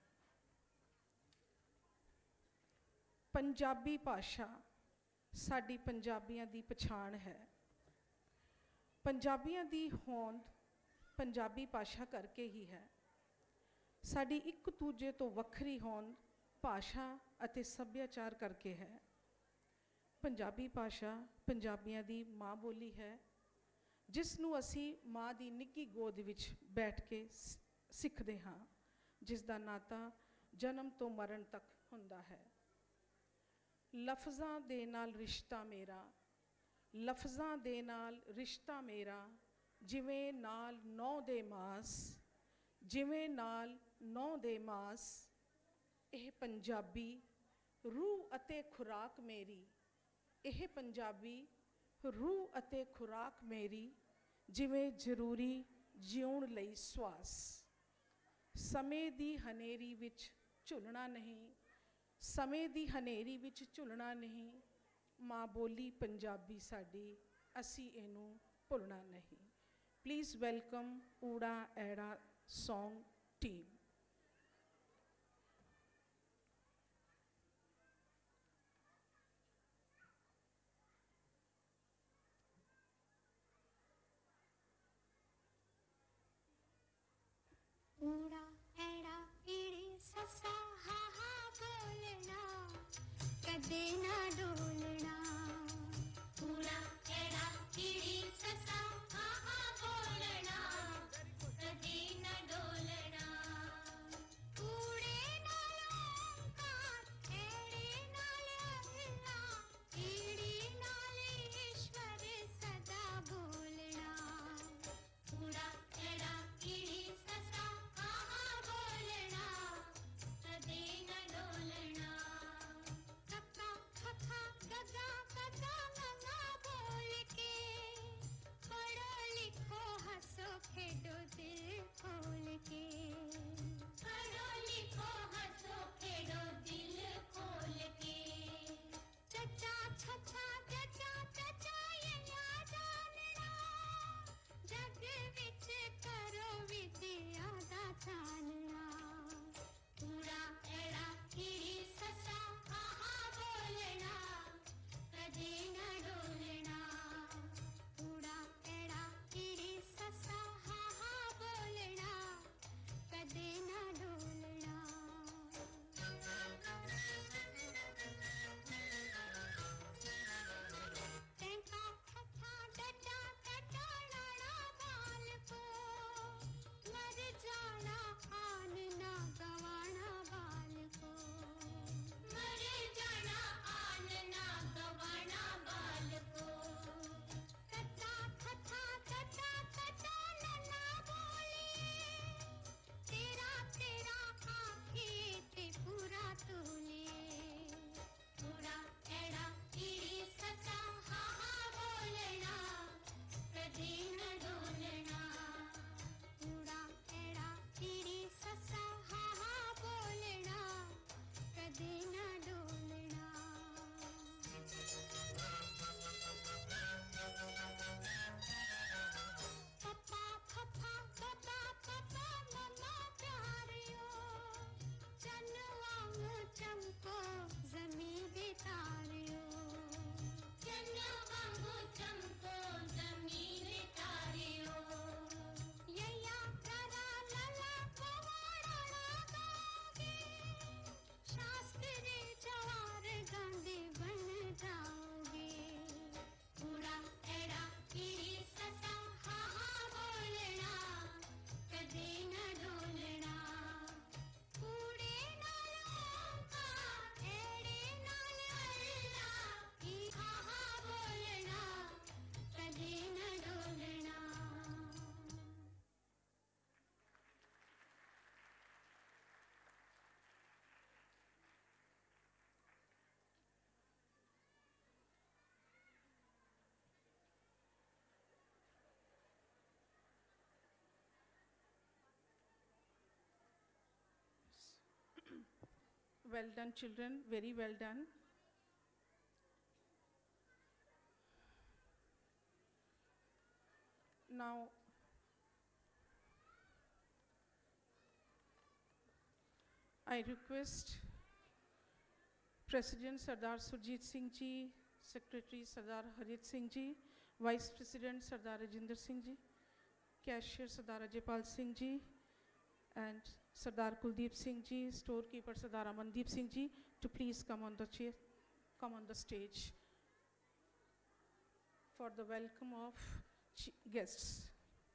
Punjabi ਭਾਸ਼ਾ ਸਾਡੀ ਪੰਜਾਬੀਆਂ ਦੀ ਪਛਾਣ ਹੈ। ਪੰਜਾਬੀਆਂ ਦੀ ਹੋਂਦ ਪੰਜਾਬੀ ਭਾਸ਼ਾ ਕਰਕੇ ਹੀ ਹੈ। ਸਾਡੀ ਇੱਕ ਦੂਜੇ ਤੋਂ ਵੱਖਰੀ ਹੋਂਦ ਭਾਸ਼ਾ ਅਤੇ ਸੱਭਿਆਚਾਰ ਕਰਕੇ ਹੈ। ਪੰਜਾਬੀ ਭਾਸ਼ਾ ਪੰਜਾਬੀਆਂ ਦੀ ਮਾਂ ਬੋਲੀ ਹੈ, ਜਿਸ ਨੂੰ ਅਸੀਂ ਮਾਂ ਦੀ ਨਿੱਘੀ ਗੋਦ ਵਿੱਚ ਬੈਠ ਕੇ ਸਿੱਖਦੇ ਹਾਂ, ਜਿਸ ਦਾ ਨਾਤਾ ਜਨਮ ਤੋਂ ਮਰਨ ਤੱਕ ਹੁੰਦਾ ਹੈ। ਲਫ਼ਜ਼ਾਂ ਦੇ ਨਾਲ ਰਿਸ਼ਤਾ ਮੇਰਾ, ਲਫ਼ਜ਼ਾਂ ਦੇ ਨਾਲ ਰਿਸ਼ਤਾ ਮੇਰਾ, ਜਿਵੇਂ ਨਾਲ ਨੌ ਦੇ ਮਾਸ, ਜਿਵੇਂ ਨਾਲ ਨੌ ਦੇ ਮਾਸ। ਇਹ ਪੰਜਾਬੀ ਰੂਹ ਅਤੇ ਖੁਰਾਕ ਮੇਰੀ, ਇਹ ਪੰਜਾਬੀ ਰੂਹ ਅਤੇ ਖੁਰਾਕ ਮੇਰੀ, ਜਿਵੇਂ ਜ਼ਰੂਰੀ ਜਿਉਣ ਲਈ ਸਵਾਸ। ਸਮੇਂ ਦੀ ਹਨੇਰੀ ਵਿੱਚ ਝੁਲਣਾ ਨਹੀਂ, ਸਮੇਂ ਦੀ ਹਨੇਰੀ ਵਿੱਚ ਝੁਲਣਾ ਨਹੀਂ। ਮਾਂ ਬੋਲੀ ਪੰਜਾਬੀ ਸਾਡੀ, ਅਸੀਂ ਇਹਨੂੰ ਭੁੱਲਣਾ ਨਹੀਂ। ਪਲੀਜ਼ ਵੈਲਕਮ ਊੜਾ ਐੜਾ ਸੌਂਗ ਟੀਮ। ऊड़ा एड़ा ईड़ी ससा हा हा बोलना, कदे ना डोलना। ऊड़ा एड़ा ईड़ी ससा हा हा बोलना, कदे ना डोलना। ऊड़े नाल ओंकार, एड़े नाल अल्लाह, ईड़ी नाल ईश्वर सदा बोलना। ऊड़ा एड़ा ईड़ी ससा खेडो दिल खोल के, पढ़ो लिखो हंसो खेडो दिल खोल के। चचा छचा चचा चचा ये याद जानना, जग विच करो विद्या दा चानना। ऊड़ा एड़ा ईड़ी ससा हा हा बोलना, कदे ना डोलना। ऊड़ा एड़ा ईड़ी ससा हा हा बोलना, कदे ना डोलना। टेंका ठठा डटा डटा लाड़ा बाल को, मर जाना आन ना गवाना बाल को। मर जाना आन ना गवाना बाल को। टटा ठठा टटा टटा लला बोले, तेरा तेरा आखे ते पूरा तोले। ऊड़ा एड़ा ईड़ी ससा हा हा बोलना, कदे ना डोलना। ऊड़ा एड़ा ईड़ी ससा हा हा बोलना, कदे ना डोलना। पप्पा फफा पप्पा पप्पा मम्मा प्यारियो, चन वांगू चमको ज़मीं दे तारियो। चन वांगू चमको ज़मीं दे तारियो। यया करा लला पवाड़ा गाओगे, शास्त्री जवार गांधी बन जाओगे। ऊड़ा एड़ा ईड़ी ससा हा हा बोलना, कदे ना डोलना। ऊड़े नाल ओंकार, एड़े नाल अल्लाह, ई हा हा बोलना, कदे ना डोलना। Well done, children, very well done. Now, I request President Sardar Surjit Singh Ji, Secretary Sardar Harit Singh Ji, Vice President Sardar Rajinder Singh Ji, Cashier Sardar Ajaypal Singh Ji, and Sardar Kuldeep Singh Ji, Storekeeper Sardar Amandeep Singh Ji, to please come on the chair, come on the stage for the welcome of guests.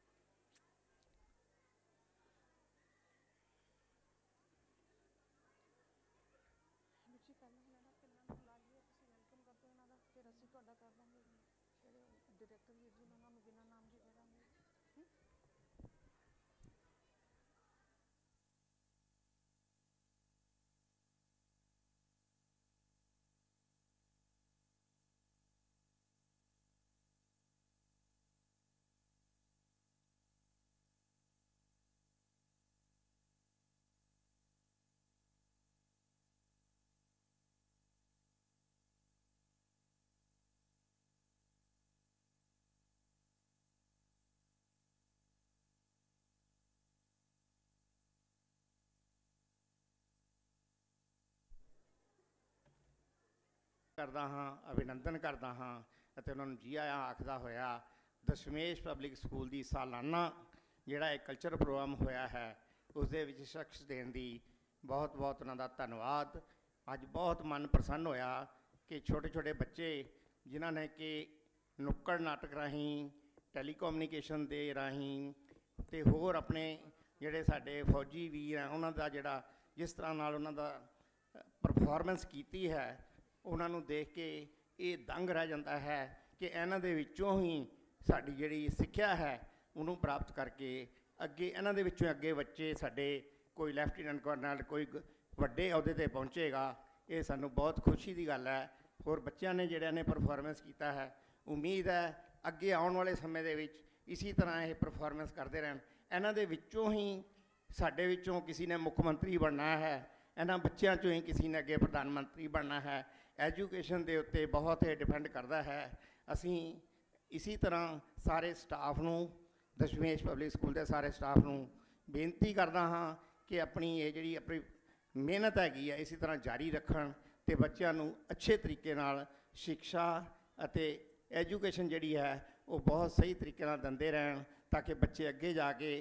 ਕਰਦਾ ਹਾਂ, ਅਭਿਨੰਦਨ ਕਰਦਾ ਹਾਂ ਅਤੇ ਉਹਨਾਂ ਨੂੰ ਜੀ ਆਇਆਂ ਆਖਦਾ ਹੋਇਆ ਦਸ਼ਮੇਸ਼ ਪਬਲਿਕ ਸਕੂਲ ਦੀ ਸਾਲਾਨਾ ਜਿਹੜਾ ਇਹ ਕਲਚਰ ਪ੍ਰੋਗਰਾਮ ਹੋਇਆ ਹੈ ਉਸ ਦੇ ਵਿੱਚ ਸ਼ਖਸ ਦੇਣ ਦੀ ਬਹੁਤ ਬਹੁਤ ਉਹਨਾਂ ਦਾ ਧੰਨਵਾਦ। ਅੱਜ ਬਹੁਤ ਮਨ ਪ੍ਰਸੰਨ ਹੋਇਆ ਕਿ ਛੋਟੇ ਛੋਟੇ ਬੱਚੇ ਜਿਨ੍ਹਾਂ ਨੇ ਕਿ ਨੁੱਕੜ ਨਾਟਕ ਰਾਹੀਂ, ਟੈਲੀਕੋਮਨੀਕੇਸ਼ਨ ਦੇ ਰਾਹੀਂ ਅਤੇ ਹੋਰ ਆਪਣੇ ਜਿਹੜੇ ਸਾਡੇ ਫੌਜੀ ਵੀਰ ਆ ਉਹਨਾਂ ਦਾ ਜਿਹੜਾ ਜਿਸ ਤਰ੍ਹਾਂ ਨਾਲ ਉਹਨਾਂ ਦਾ ਪਰਫੋਰਮੈਂਸ ਕੀਤੀ ਹੈ ਉਹਨਾਂ ਨੂੰ ਦੇਖ ਕੇ ਇਹ ਦੰਗ ਰਹਿ ਜਾਂਦਾ ਹੈ ਕਿ ਇਹਨਾਂ ਦੇ ਵਿੱਚੋਂ ਹੀ ਸਾਡੀ ਜਿਹੜੀ ਸਿੱਖਿਆ ਹੈ ਉਹਨੂੰ ਪ੍ਰਾਪਤ ਕਰਕੇ ਅੱਗੇ ਇਹਨਾਂ ਦੇ ਵਿੱਚੋਂ ਅੱਗੇ ਬੱਚੇ ਸਾਡੇ ਕੋਈ ਲੈਫਟੀਨੈਂਟ ਕਰਨਲ, ਕੋਈ ਵੱਡੇ ਅਹੁਦੇ 'ਤੇ ਪਹੁੰਚੇਗਾ। ਇਹ ਸਾਨੂੰ ਬਹੁਤ ਖੁਸ਼ੀ ਦੀ ਗੱਲ ਹੈ। ਹੋਰ ਬੱਚਿਆਂ ਨੇ ਜਿਹੜਿਆਂ ਨੇ ਪਰਫੋਰਮੈਂਸ ਕੀਤਾ ਹੈ, ਉਮੀਦ ਹੈ ਅੱਗੇ ਆਉਣ ਵਾਲੇ ਸਮੇਂ ਦੇ ਵਿੱਚ ਇਸੀ ਤਰ੍ਹਾਂ ਇਹ ਪਰਫੋਰਮੈਂਸ ਕਰਦੇ ਰਹਿਣ। ਇਹਨਾਂ ਦੇ ਵਿੱਚੋਂ ਹੀ ਸਾਡੇ ਵਿੱਚੋਂ ਕਿਸੇ ਨੇ ਮੁੱਖ ਮੰਤਰੀ ਬਣਨਾ ਹੈ, ਇਹਨਾਂ ਬੱਚਿਆਂ 'ਚੋਂ ਹੀ ਕਿਸੇ ਨੇ ਅੱਗੇ ਪ੍ਰਧਾਨ ਮੰਤਰੀ ਬਣਨਾ ਹੈ। ਐਜੂਕੇਸ਼ਨ ਦੇ ਉੱਤੇ ਬਹੁਤ ਇਹ ਡਿਪੈਂਡ ਕਰਦਾ ਹੈ। ਅਸੀਂ ਇਸੀ ਤਰ੍ਹਾਂ ਸਾਰੇ ਸਟਾਫ ਨੂੰ, ਦਸ਼ਮੇਸ਼ ਪਬਲਿਕ ਸਕੂਲ ਦੇ ਸਾਰੇ ਸਟਾਫ ਨੂੰ ਬੇਨਤੀ ਕਰਦਾ ਹਾਂ ਕਿ ਆਪਣੀ ਇਹ ਜਿਹੜੀ ਆਪਣੀ ਮਿਹਨਤ ਹੈਗੀ ਹੈ ਇਸੀ ਤਰ੍ਹਾਂ ਜਾਰੀ ਰੱਖਣ ਅਤੇ ਬੱਚਿਆਂ ਨੂੰ ਅੱਛੇ ਤਰੀਕੇ ਨਾਲ ਸਿੱਖਿਆ ਅਤੇ ਐਜੂਕੇਸ਼ਨ ਜਿਹੜੀ ਹੈ ਉਹ ਬਹੁਤ ਸਹੀ ਤਰੀਕੇ ਨਾਲ ਦਿੰਦੇ ਰਹਿਣ ਤਾਂ ਕਿ ਬੱਚੇ ਅੱਗੇ ਜਾ ਕੇ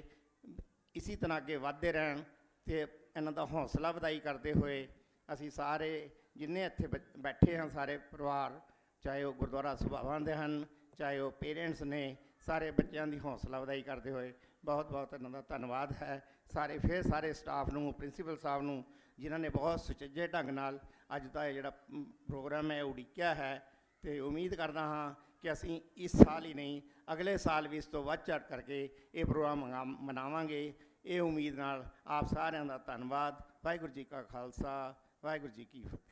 ਇਸੀ ਤਰ੍ਹਾਂ ਅੱਗੇ ਵੱਧਦੇ ਰਹਿਣ। ਅਤੇ ਇਹਨਾਂ ਦਾ ਹੌਸਲਾ ਵਧਾਈ ਕਰਦੇ ਹੋਏ ਅਸੀਂ ਸਾਰੇ ਜਿੰਨੇ ਇੱਥੇ ਬ ਬੈਠੇ ਹਾਂ ਸਾਰੇ ਪਰਿਵਾਰ, ਚਾਹੇ ਉਹ ਗੁਰਦੁਆਰਾ ਸਭਾਵਾਂ ਦੇ ਹਨ, ਚਾਹੇ ਉਹ ਪੇਰੈਂਟਸ ਨੇ, ਸਾਰੇ ਬੱਚਿਆਂ ਦੀ ਹੌਸਲਾ ਵਧਾਈ ਕਰਦੇ ਹੋਏ ਬਹੁਤ ਬਹੁਤ ਇਹਨਾਂ ਦਾ ਧੰਨਵਾਦ ਹੈ। ਸਾਰੇ ਫਿਰ ਸਾਰੇ ਸਟਾਫ ਨੂੰ, ਪ੍ਰਿੰਸੀਪਲ ਸਾਹਿਬ ਨੂੰ ਜਿਨ੍ਹਾਂ ਨੇ ਬਹੁਤ ਸੁਚੱਜੇ ਢੰਗ ਨਾਲ ਅੱਜ ਦਾ ਇਹ ਜਿਹੜਾ ਪ੍ਰੋਗਰਾਮ ਹੈ ਉਡੀਕਿਆ ਹੈ। ਅਤੇ ਉਮੀਦ ਕਰਦਾ ਹਾਂ ਕਿ ਅਸੀਂ ਇਸ ਸਾਲ ਹੀ ਨਹੀਂ ਅਗਲੇ ਸਾਲ ਵੀ ਇਸ ਤੋਂ ਵੱਧ ਚੜ੍ਹ ਕਰਕੇ ਇਹ ਪ੍ਰੋਗਰਾਮ ਮਨਾਵਾਂਗੇ। ਇਹ ਉਮੀਦ ਨਾਲ ਆਪ ਸਾਰਿਆਂ ਦਾ ਧੰਨਵਾਦ। ਵਾਹਿਗੁਰੂ ਜੀ ਕਾ ਖਾਲਸਾ, ਵਾਹਿਗੁਰੂ ਜੀ ਕੀ ਫਤਿਹ।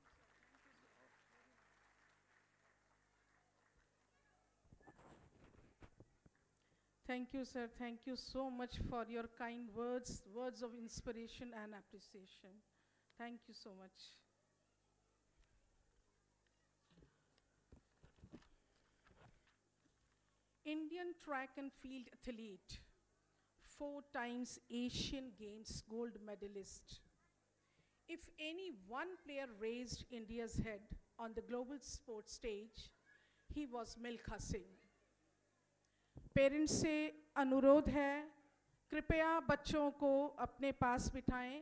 Thank you, sir. Thank you so much for your kind words, words of inspiration and appreciation. Thank you so much. Indian track and field athlete, four times Asian Games gold medalist. If any one player raised India's head on the global sports stage, he was Milkha Singh. Parents से अनुरोध है कृपया बच्चों को अपने पास बिठाएं।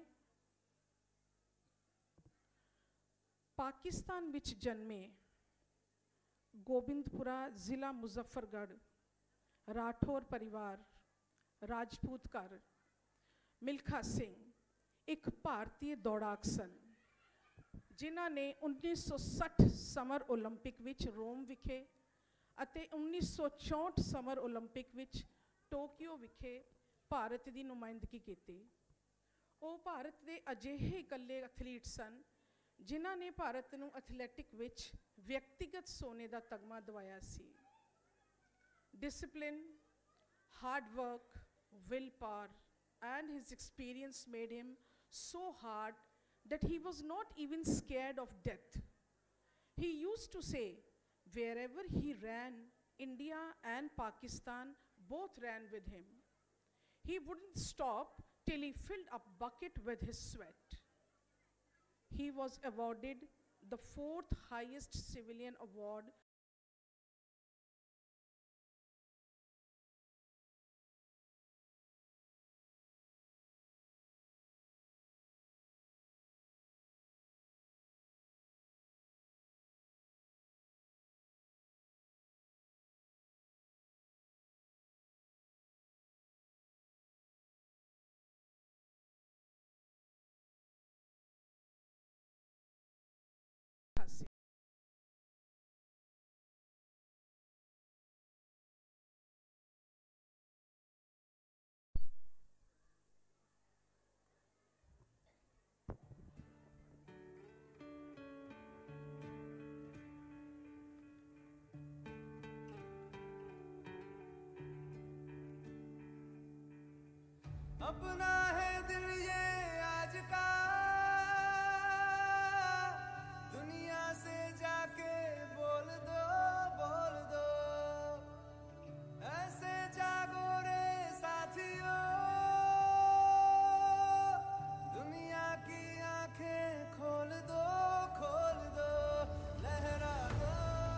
पाकिस्तान विच जन्मे गोबिंदपुरा जिला मुजफ्फरगढ़ राठौर परिवार राजपूत घर मिल्खा सिंह एक भारतीय दौड़ाक सन जिन्हां ने उन्नीस सौ साठ समर ओलंपिक विच रोम विखे ਅਤੇ ਉੱਨੀ ਸੌ ਚੌਂਹਠ ਸਮਰ ਓਲੰਪਿਕ ਵਿੱਚ ਟੋਕੀਓ ਵਿਖੇ ਭਾਰਤ ਦੀ ਨੁਮਾਇੰਦਗੀ ਕੀਤੀ। ਉਹ ਭਾਰਤ ਦੇ ਅਜਿਹੇ ਇਕੱਲੇ ਐਥਲੀਟ ਸਨ ਜਿਨ੍ਹਾਂ ਨੇ ਭਾਰਤ ਨੂੰ ਐਥਲੈਟਿਕ ਵਿੱਚ ਵਿਅਕਤੀਗਤ ਸੋਨੇ ਦਾ ਤਗਮਾ ਦਿਵਾਇਆ ਸੀ। Discipline, hard work, will power and his experience made him so hard that he was not even scared of death. He used to say, wherever he ran, India and Pakistan both ran with him. He wouldn't stop till he filled a bucket with his sweat. he was awarded the fourth highest civilian award हासिल। अपना है दिल ये आज का, दुनिया से जाके बोल दो बोल दो, ऐसे जागो रे साथियों, दुनिया की आंखें खोल दो खोल दो, लहरा दो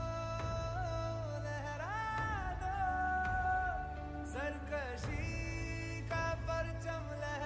लहरा दो, सरकशी का परचम लहरा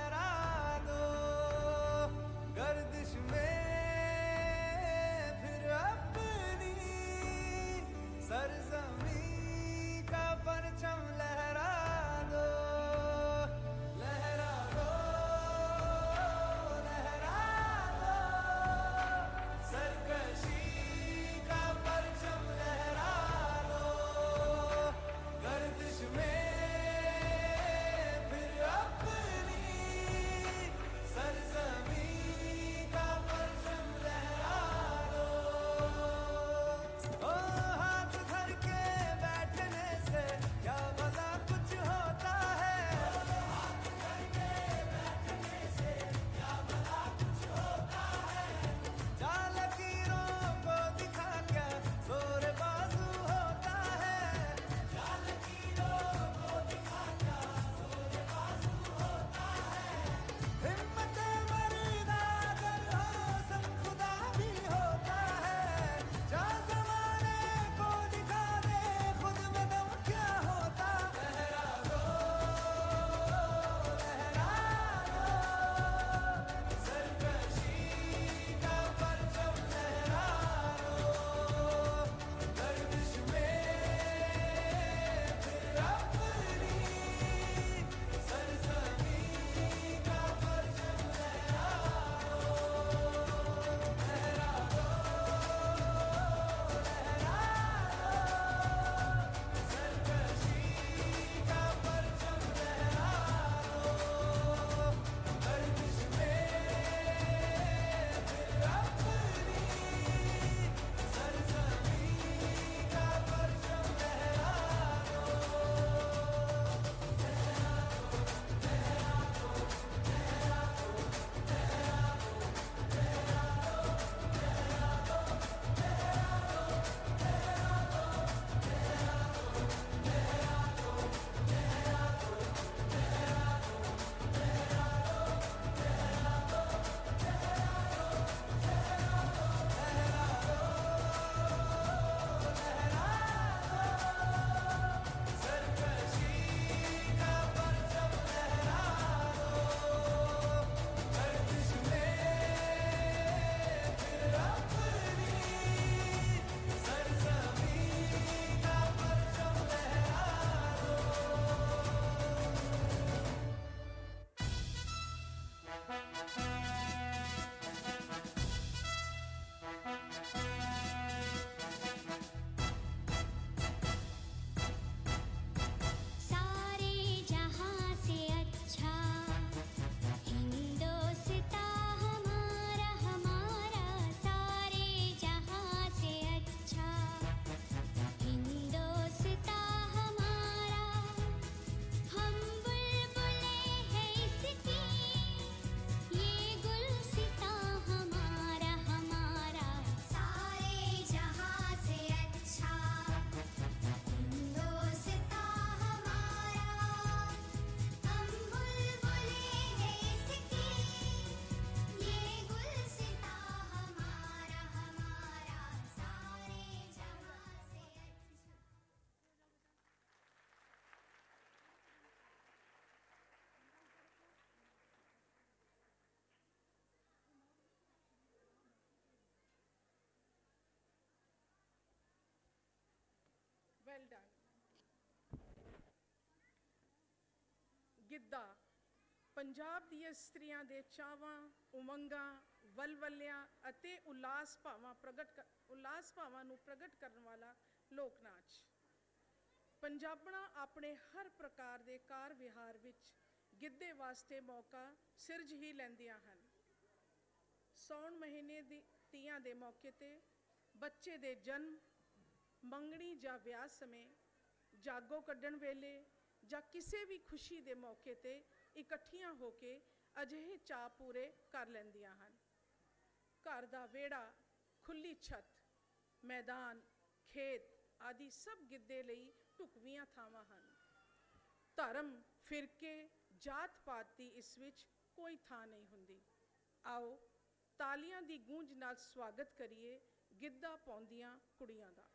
ਗਿੱਧਾ ਪੰਜਾਬ ਦੀਆਂ ਇਸਤਰੀਆਂ ਦੇ ਚਾਵਾਂ, ਉਮੰਗਾਂ, ਵਲਵਲਿਆਂ ਅਤੇ ਉਲਾਸ ਭਾਵਾਂ ਪ੍ਰਗਟ ਉਲਾਸ ਭਾਵਾਂ ਨੂੰ ਪ੍ਰਗਟ ਕਰਨ ਵਾਲਾ ਲੋਕ ਨਾਚ। ਪੰਜਾਬਣਾਂ ਆਪਣੇ ਹਰ ਪ੍ਰਕਾਰ ਦੇ ਕਾਰ ਵਿਹਾਰ ਵਿੱਚ ਗਿੱਧੇ ਵਾਸਤੇ ਮੌਕਾ ਸਿਰਜ ਹੀ ਲੈਂਦੀਆਂ ਹਨ। ਸਾਉਣ ਮਹੀਨੇ ਦੀ ਤੀਆਂ ਦੇ ਮੌਕੇ ਤੇ ਬੱਚੇ ਦੇ ਜਨਮ, ਮੰਗਣੀ ਜਾਂ ਵਿਆਹ ਸਮੇਂ, ਜਾਗੋ ਕੱਢਣ ਵੇਲੇ ਜਾਂ ਕਿਸੇ ਵੀ ਖੁਸ਼ੀ ਦੇ ਮੌਕੇ ਤੇ ਇਕੱਠੀਆਂ ਹੋ ਕੇ ਅਜਿਹੇ ਚਾਅ ਪੂਰੇ ਕਰ ਲੈਂਦੀਆਂ ਹਨ। ਘਰ ਦਾ ਵਿਹੜਾ, ਖੁੱਲੀ ਛੱਤ, ਮੈਦਾਨ, ਖੇਤ ਆਦਿ ਸਭ ਗਿੱਧੇ ਲਈ ਢੁਕਵੀਆਂ ਥਾਵਾਂ ਹਨ। ਧਰਮ, ਫਿਰਕੇ, ਜਾਤ ਪਾਤ ਦੀ ਇਸ ਵਿੱਚ ਕੋਈ ਥਾਂ ਨਹੀਂ ਹੁੰਦੀ। ਆਓ ਤਾਲੀਆਂ ਦੀ ਗੂੰਜ ਨਾਲ ਸਵਾਗਤ ਕਰੀਏ ਗਿੱਧਾ ਪਾਉਂਦੀਆਂ ਕੁੜੀਆਂ ਦਾ।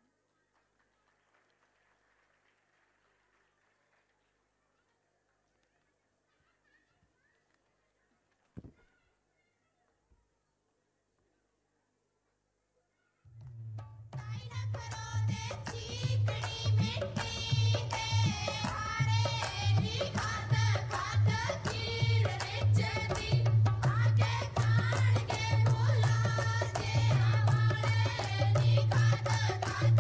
खाद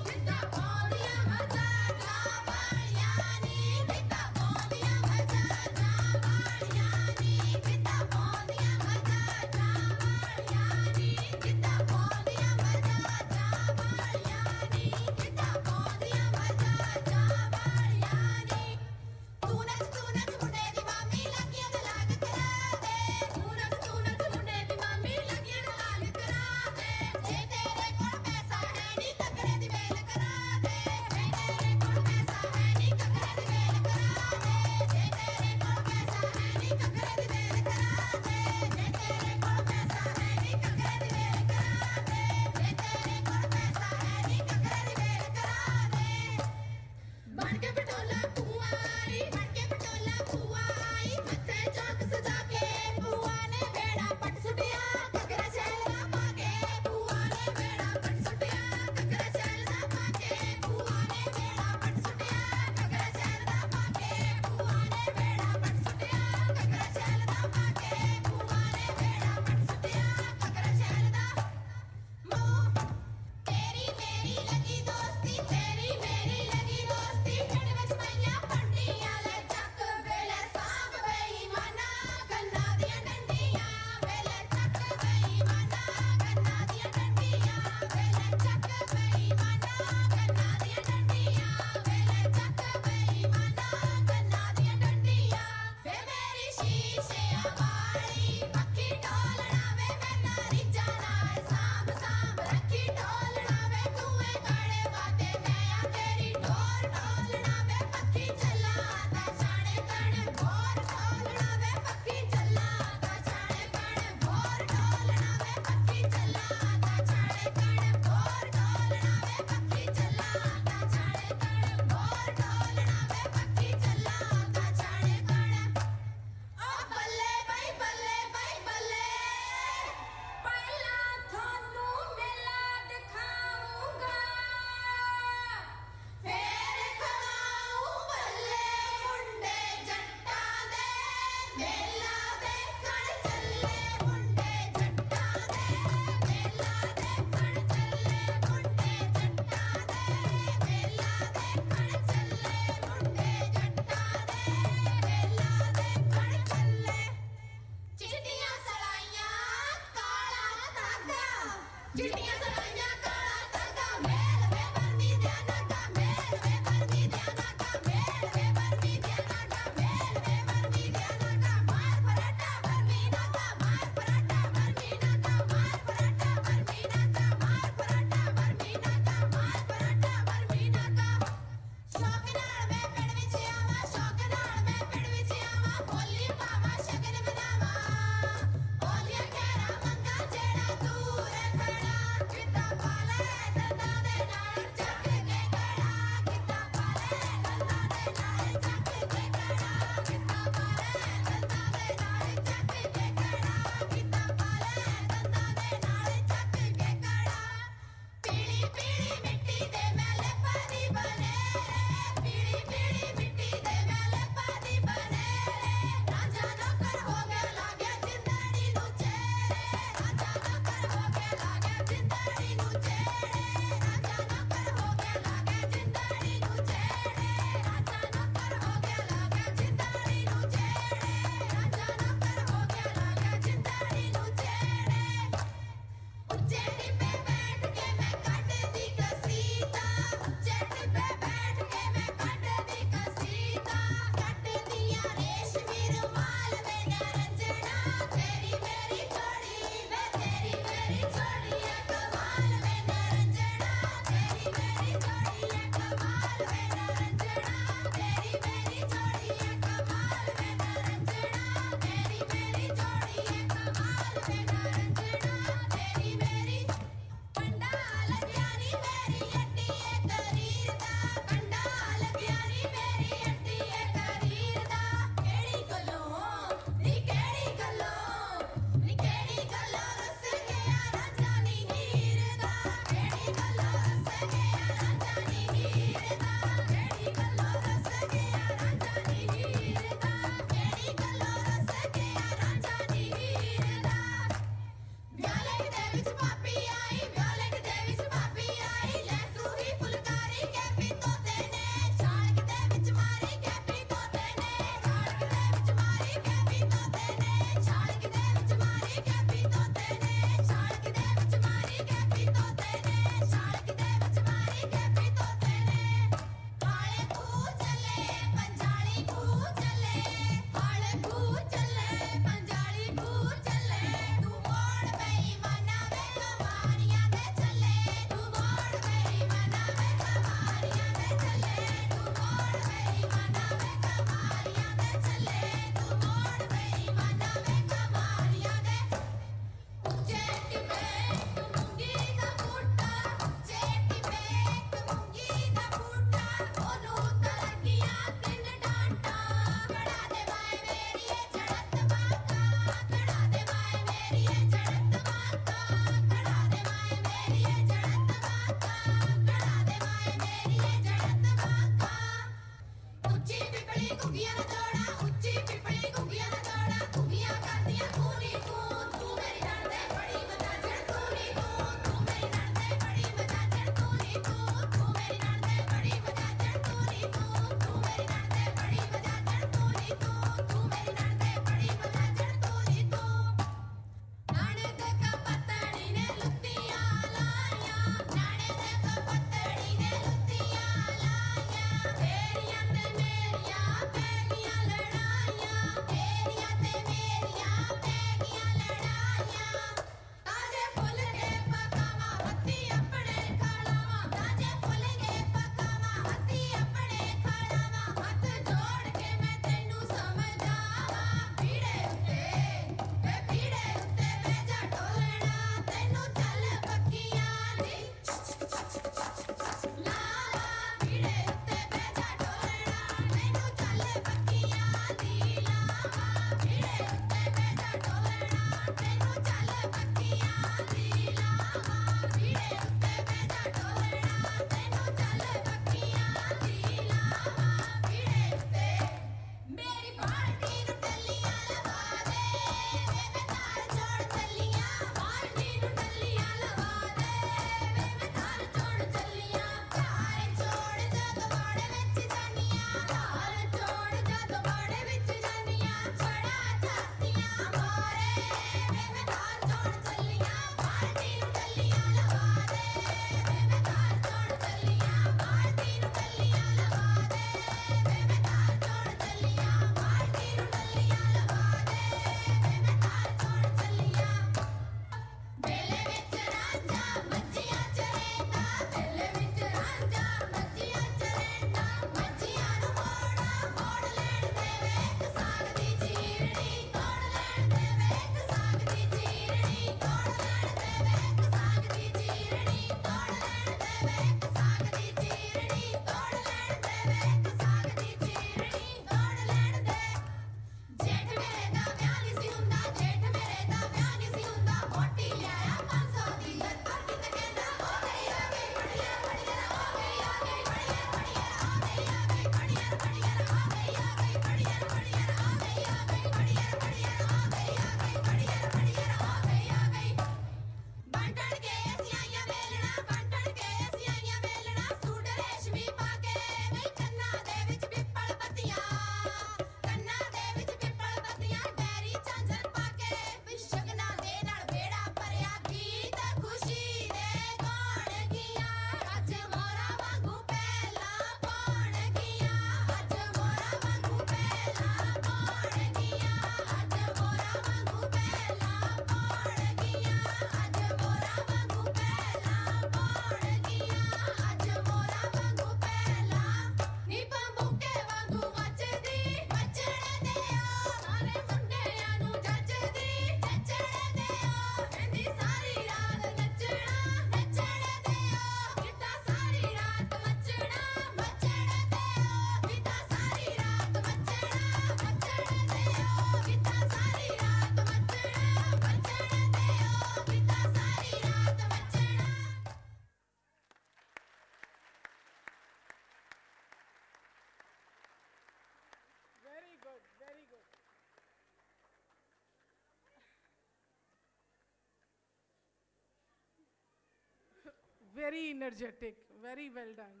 very energetic, very well done.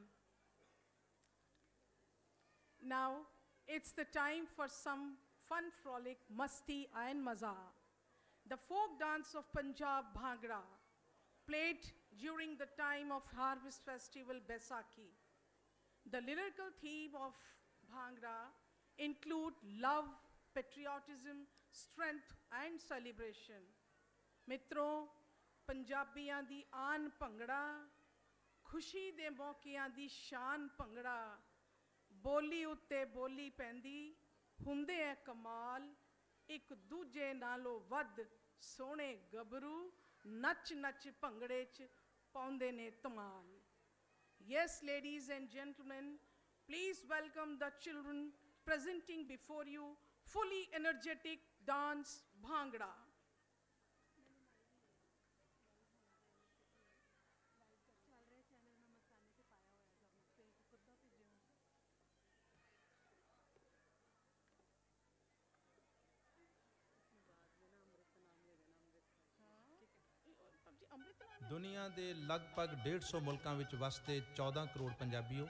Now it's the time for some fun frolic, masti and maza. The folk dance of Punjab, Bhangra, played during the time of harvest festival Baisakhi. The lyrical theme of Bhangra include love, patriotism, strength and celebration. Mitro, ਪੰਜਾਬੀਆਂ ਦੀ ਆਨ ਭੰਗੜਾ, ਖੁਸ਼ੀ ਦੇ ਮੌਕਿਆਂ ਦੀ ਸ਼ਾਨ ਭੰਗੜਾ, ਬੋਲੀ ਉੱਤੇ ਬੋਲੀ ਪੈਂਦੀ, ਹੁੰਦੇ ਐ ਕਮਾਲ, ਇੱਕ ਦੂਜੇ ਨਾਲੋਂ ਵੱਧ ਸੋਹਣੇ ਗੱਭਰੂ, ਨੱਚ ਨੱਚ ਭੰਗੜੇ 'ਚ ਪਾਉਂਦੇ ਨੇ ਧਮਾਲ. Yes, ladies and gentlemen, please welcome the children presenting before you fully energetic dance Bhangra. ਦੁਨੀਆ ਦੇ ਲਗਭਗ ਡੇਢ ਸੌ ਮੁਲਕਾਂ ਵਿੱਚ ਵਸਦੇ ਚੌਦਾਂ ਕਰੋੜ ਪੰਜਾਬੀਓ,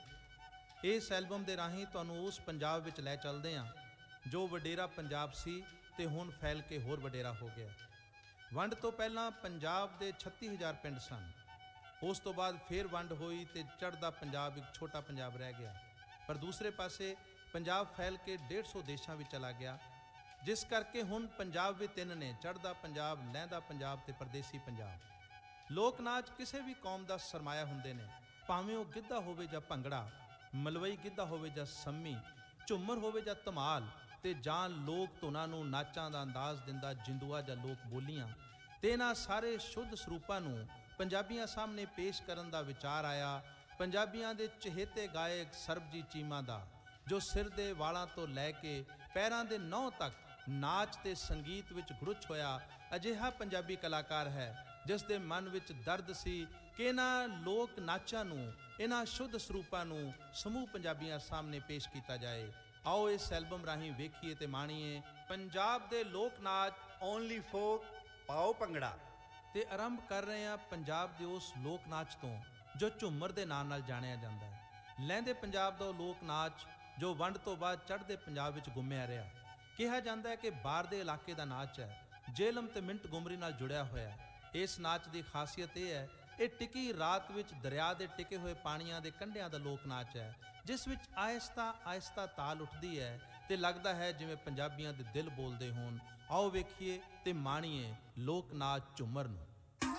ਇਸ ਐਲਬਮ ਦੇ ਰਾਹੀਂ ਤੁਹਾਨੂੰ ਉਸ ਪੰਜਾਬ ਵਿੱਚ ਲੈ ਚੱਲਦੇ ਹਾਂ ਜੋ ਵਡੇਰਾ ਪੰਜਾਬ ਸੀ ਤੇ ਹੁਣ ਫੈਲ ਕੇ ਹੋਰ ਵਡੇਰਾ ਹੋ ਗਿਆ. ਵੰਡ ਤੋਂ ਪਹਿਲਾਂ ਪੰਜਾਬ ਦੇ ਛੱਤੀ ਹਜ਼ਾਰ ਪਿੰਡ ਸਨ. ਉਸ ਤੋਂ ਬਾਅਦ ਫਿਰ ਵੰਡ ਹੋਈ ਤੇ ਚੜ੍ਹਦਾ ਪੰਜਾਬ ਇੱਕ ਛੋਟਾ ਪੰਜਾਬ ਰਹਿ ਗਿਆ. ਪਰ ਦੂਸਰੇ ਪਾਸੇ ਪੰਜਾਬ ਫੈਲ ਕੇ ਡੇਢ ਸੌ ਦੇਸ਼ਾਂ ਵਿੱਚ ਚਲਾ ਗਿਆ, ਜਿਸ ਕਰਕੇ ਹੁਣ ਪੰਜਾਬ ਵੀ ਤਿੰਨ ਨੇ: ਚੜ੍ਹਦਾ ਪੰਜਾਬ, ਲਹਿੰਦਾ ਪੰਜਾਬ ਤੇ ਪਰਦੇਸੀ ਪੰਜਾਬ. ਲੋਕ ਨਾਚ ਕਿਸੇ ਵੀ ਕੌਮ ਦਾ ਸਰਮਾਇਆ ਹੁੰਦੇ ਨੇ, ਭਾਵੇਂ ਉਹ ਗਿੱਧਾ ਹੋਵੇ ਜਾਂ ਭੰਗੜਾ, ਮਲਵਈ ਗਿੱਧਾ ਹੋਵੇ ਜਾਂ ਸੰਮੀ, ਝੁੰਮਰ ਹੋਵੇ ਜਾਂ ਧਮਾਲ, ਤੇ ਜਾਂ ਲੋਕ ਧੁਨਾਂ ਨੂੰ ਨਾਚਾਂ ਦਾ ਅੰਦਾਜ਼ ਦਿੰਦਾ ਜਿੰਦੂਆ ਜਾਂ ਲੋਕ ਬੋਲੀਆਂ. ਤੇ ਇਹਨਾਂ ਸਾਰੇ ਸ਼ੁੱਧ ਸਰੂਪਾਂ ਨੂੰ ਪੰਜਾਬੀਆਂ ਸਾਹਮਣੇ ਪੇਸ਼ ਕਰਨ ਦਾ ਵਿਚਾਰ ਆਇਆ ਪੰਜਾਬੀਆਂ ਦੇ ਚਹੇਤੇ ਗਾਇਕ ਸਰਬਜੀਤ ਚੀਮਾ ਦਾ, ਜੋ ਸਿਰ ਦੇ ਵਾਲਾਂ ਤੋਂ ਲੈ ਕੇ ਪੈਰਾਂ ਦੇ ਨਹੁੰ ਤੱਕ ਨਾਚ ਤੇ ਸੰਗੀਤ ਵਿੱਚ ਗੜੁੱਚ ਹੋਇਆ ਅਜਿਹਾ ਪੰਜਾਬੀ ਕਲਾਕਾਰ ਹੈ ਜਿਸ ਦੇ ਮਨ ਵਿੱਚ ਦਰਦ ਸੀ ਕਿ ਇਹਨਾਂ ਲੋਕ ਨਾਚਾਂ ਨੂੰ, ਇਹਨਾਂ ਸ਼ੁੱਧ ਸਰੂਪਾਂ ਨੂੰ ਸਮੂਹ ਪੰਜਾਬੀਆਂ ਸਾਹਮਣੇ ਪੇਸ਼ ਕੀਤਾ ਜਾਏ. ਆਓ ਇਸ ਐਲਬਮ ਰਾਹੀਂ ਵੇਖੀਏ ਤੇ ਮਾਣੀਏ ਪੰਜਾਬ ਦੇ ਲੋਕ ਨਾਚ ਓਨਲੀ ਫੋਕ ਪਾਓ ਭੰਗੜਾ. ਤੇ ਆਰੰਭ ਕਰ ਰਹੇ ਹਾਂ ਪੰਜਾਬ ਦੇ ਉਸ ਲੋਕ ਨਾਚ ਤੋਂ ਜੋ ਝੁੰਮਰ ਦੇ ਨਾਂ ਨਾਲ ਜਾਣਿਆ ਜਾਂਦਾ ਹੈ. ਲਹਿੰਦੇ ਪੰਜਾਬ ਦਾ ਉਹ ਲੋਕ ਨਾਚ ਜੋ ਵੰਡ ਤੋਂ ਬਾਅਦ ਚੜ੍ਹਦੇ ਪੰਜਾਬ ਵਿੱਚ ਗੁੰਮਿਆ ਰਿਹਾ. ਕਿਹਾ ਜਾਂਦਾ ਹੈ ਕਿ ਬਾਹਰ ਦੇ ਇਲਾਕੇ ਦਾ ਨਾਚ ਹੈ, ਜੇਲਮ ਤੇ ਮਿੰਟ ਗੁਮਰੀ ਨਾਲ ਜੁੜਿਆ ਹੋਇਆ ਹੈ. ਇਸ ਨਾਚ ਦੀ ਖਾਸੀਅਤ ਇਹ ਹੈ, ਇਹ ਟਿਕੀ ਰਾਤ ਵਿੱਚ ਦਰਿਆ ਦੇ ਟਿਕੇ ਹੋਏ ਪਾਣੀਆਂ ਦੇ ਕੰਢਿਆਂ ਦਾ ਲੋਕ ਨਾਚ ਹੈ, ਜਿਸ ਵਿੱਚ ਆਹਿਸਤਾ ਆਹਿਸਤਾ ਤਾਲ ਉੱਠਦੀ ਹੈ ਤੇ ਲੱਗਦਾ ਹੈ ਜਿਵੇਂ ਪੰਜਾਬੀਆਂ ਦੇ ਦਿਲ ਬੋਲਦੇ ਹੋਣ. ਆਓ ਵੇਖੀਏ ਤੇ ਮਾਣੀਏ ਲੋਕ ਨਾਚ ਝੁੰਮਰ ਨੂੰ.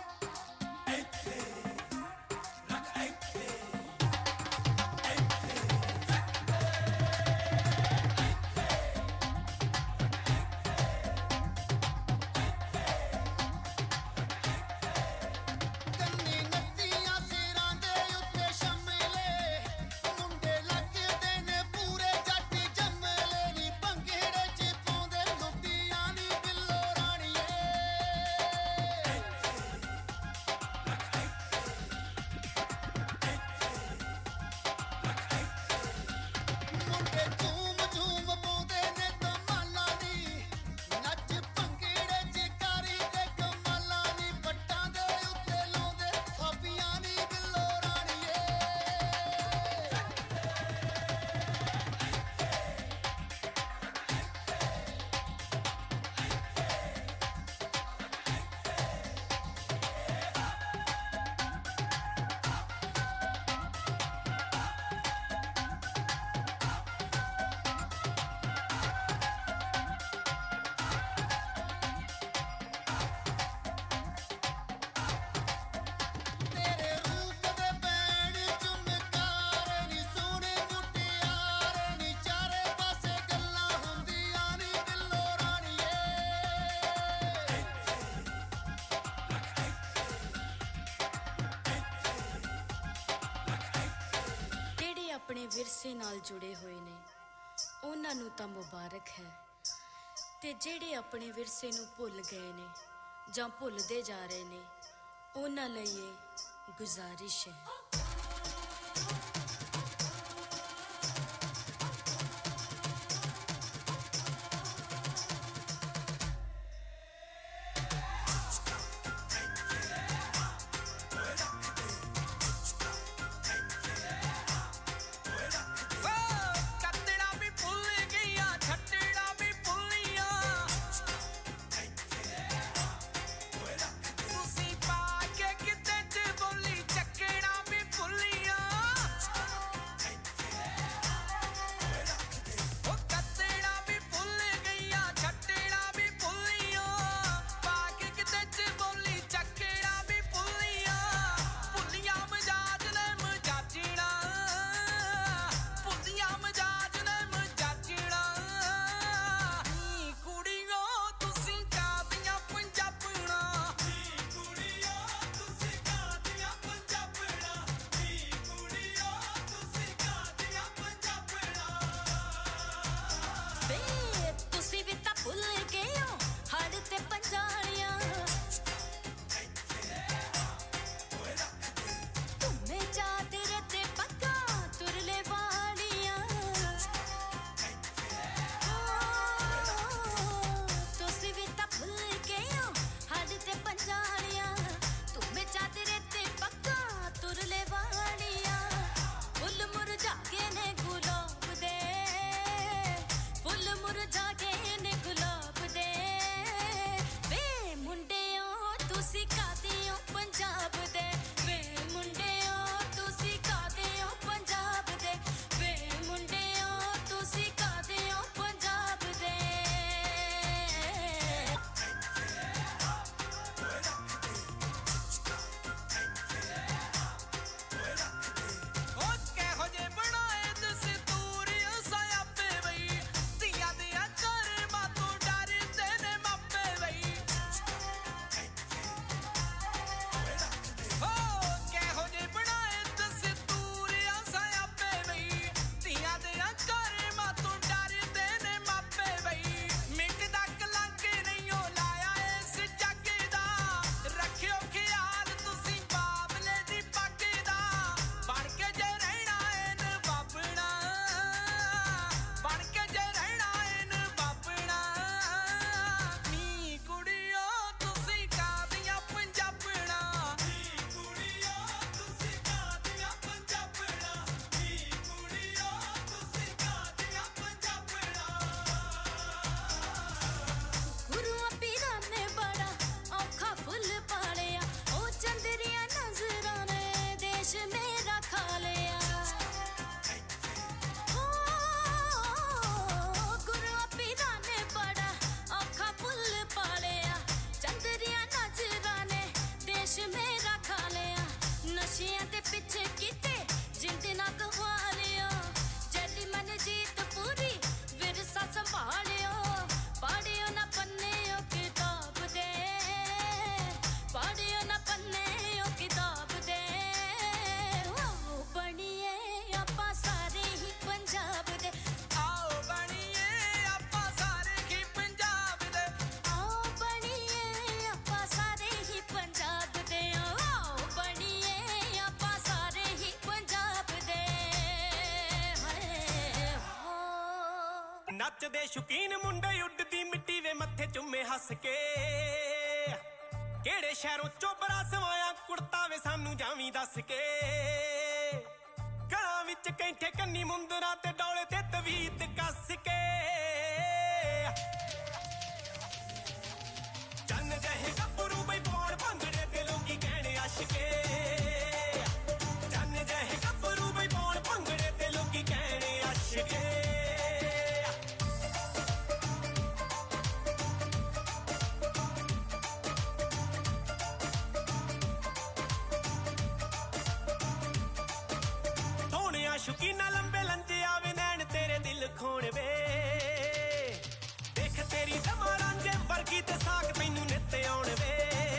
ਆਪਣੇ ਵਿਰਸੇ ਨਾਲ ਜੁੜੇ ਹੋਏ ਨੇ ਉਹਨਾਂ ਨੂੰ ਤਾਂ ਮੁਬਾਰਕ ਹੈ, ਤੇ ਜਿਹੜੇ ਆਪਣੇ ਵਿਰਸੇ ਨੂੰ ਭੁੱਲ ਗਏ ਨੇ ਜਾਂ ਭੁੱਲਦੇ ਜਾ ਰਹੇ ਨੇ ਉਹਨਾਂ ਲਈ ਇਹ ਗੁਜ਼ਾਰਿਸ਼ ਹੈ। ਤੁਸੀਂ ਕਾਦੇ ਹੋ ਪੰਜਾਬ ਦੇ ਵੇ ਮੁੰਡਿਓ ਤੁਸੀਂ ਕਾਦੇ ਹੋ ਪੰਜਾਬ ਦੇ ਵੇ ਮੁੰਡਿਓ ਤੁਸੀਂ ਕਾਦੇ ਹੋ ਪੰਜਾਬ ਦੇ ਨੱਚਦੇ ਸ਼ੁਕੀਨ ਮੁੰਡੇ ਉੱਡਦੀ ਮਿੱਟੀ ਵੇ ਮੱਥੇ ਚੁੰਮੇ ਹੱਸ ਕੇ ਕਿਹੜੇ ਸ਼ਹਿਰੋਂ ਚੋਬਰਾ ਸਵਾਇਆ ਕੁੜਤਾ ਵੇ ਸਾਨੂੰ ਜਾਵੀਂ ਦੱਸ ਕੇ ਗਲਾਂ ਵਿੱਚ ਕੈਂਠੇ ਕੰਨੀ ਮੁੰਦਰਾ ਤੇ ਡੋਲੇ ਤੇ ਤਵੀਤ ਕੱਸ ਕੇ ਚੰਨ ਜਿਹੇ ਗੱਭਰੂ ਬਈ ਪਾਉਣ ਭੰਗੜੇ ਤੇ ਲੋਕੀ ਕਹਿਣੇ ਆਸ਼ਕੇ ਚੰਨ ਜਿਹੇ ਗੱਭਰੂ ਬਈ ਪਾਉਣ ਭੰਗੜੇ ਤੇ ਲੋਕੀ ਕਹਿਣੇ ਆਸ਼ਕੇ ਸ਼ੁਕੀਨਾ ਲੰਬੇ ਲੰਜੇ ਆਵੇ ਨੈਣ ਤੇਰੇ ਦਿਲ ਖੋਣ ਵੇ ਦੇਖ ਤੇਰੀ ਜਮਾ ਰਾਂਝੇ ਵਰਗੀ ਤੇ ਸਾਖ ਤੈਨੂੰ ਨਿੱਤ ਆਉਣ ਵੇ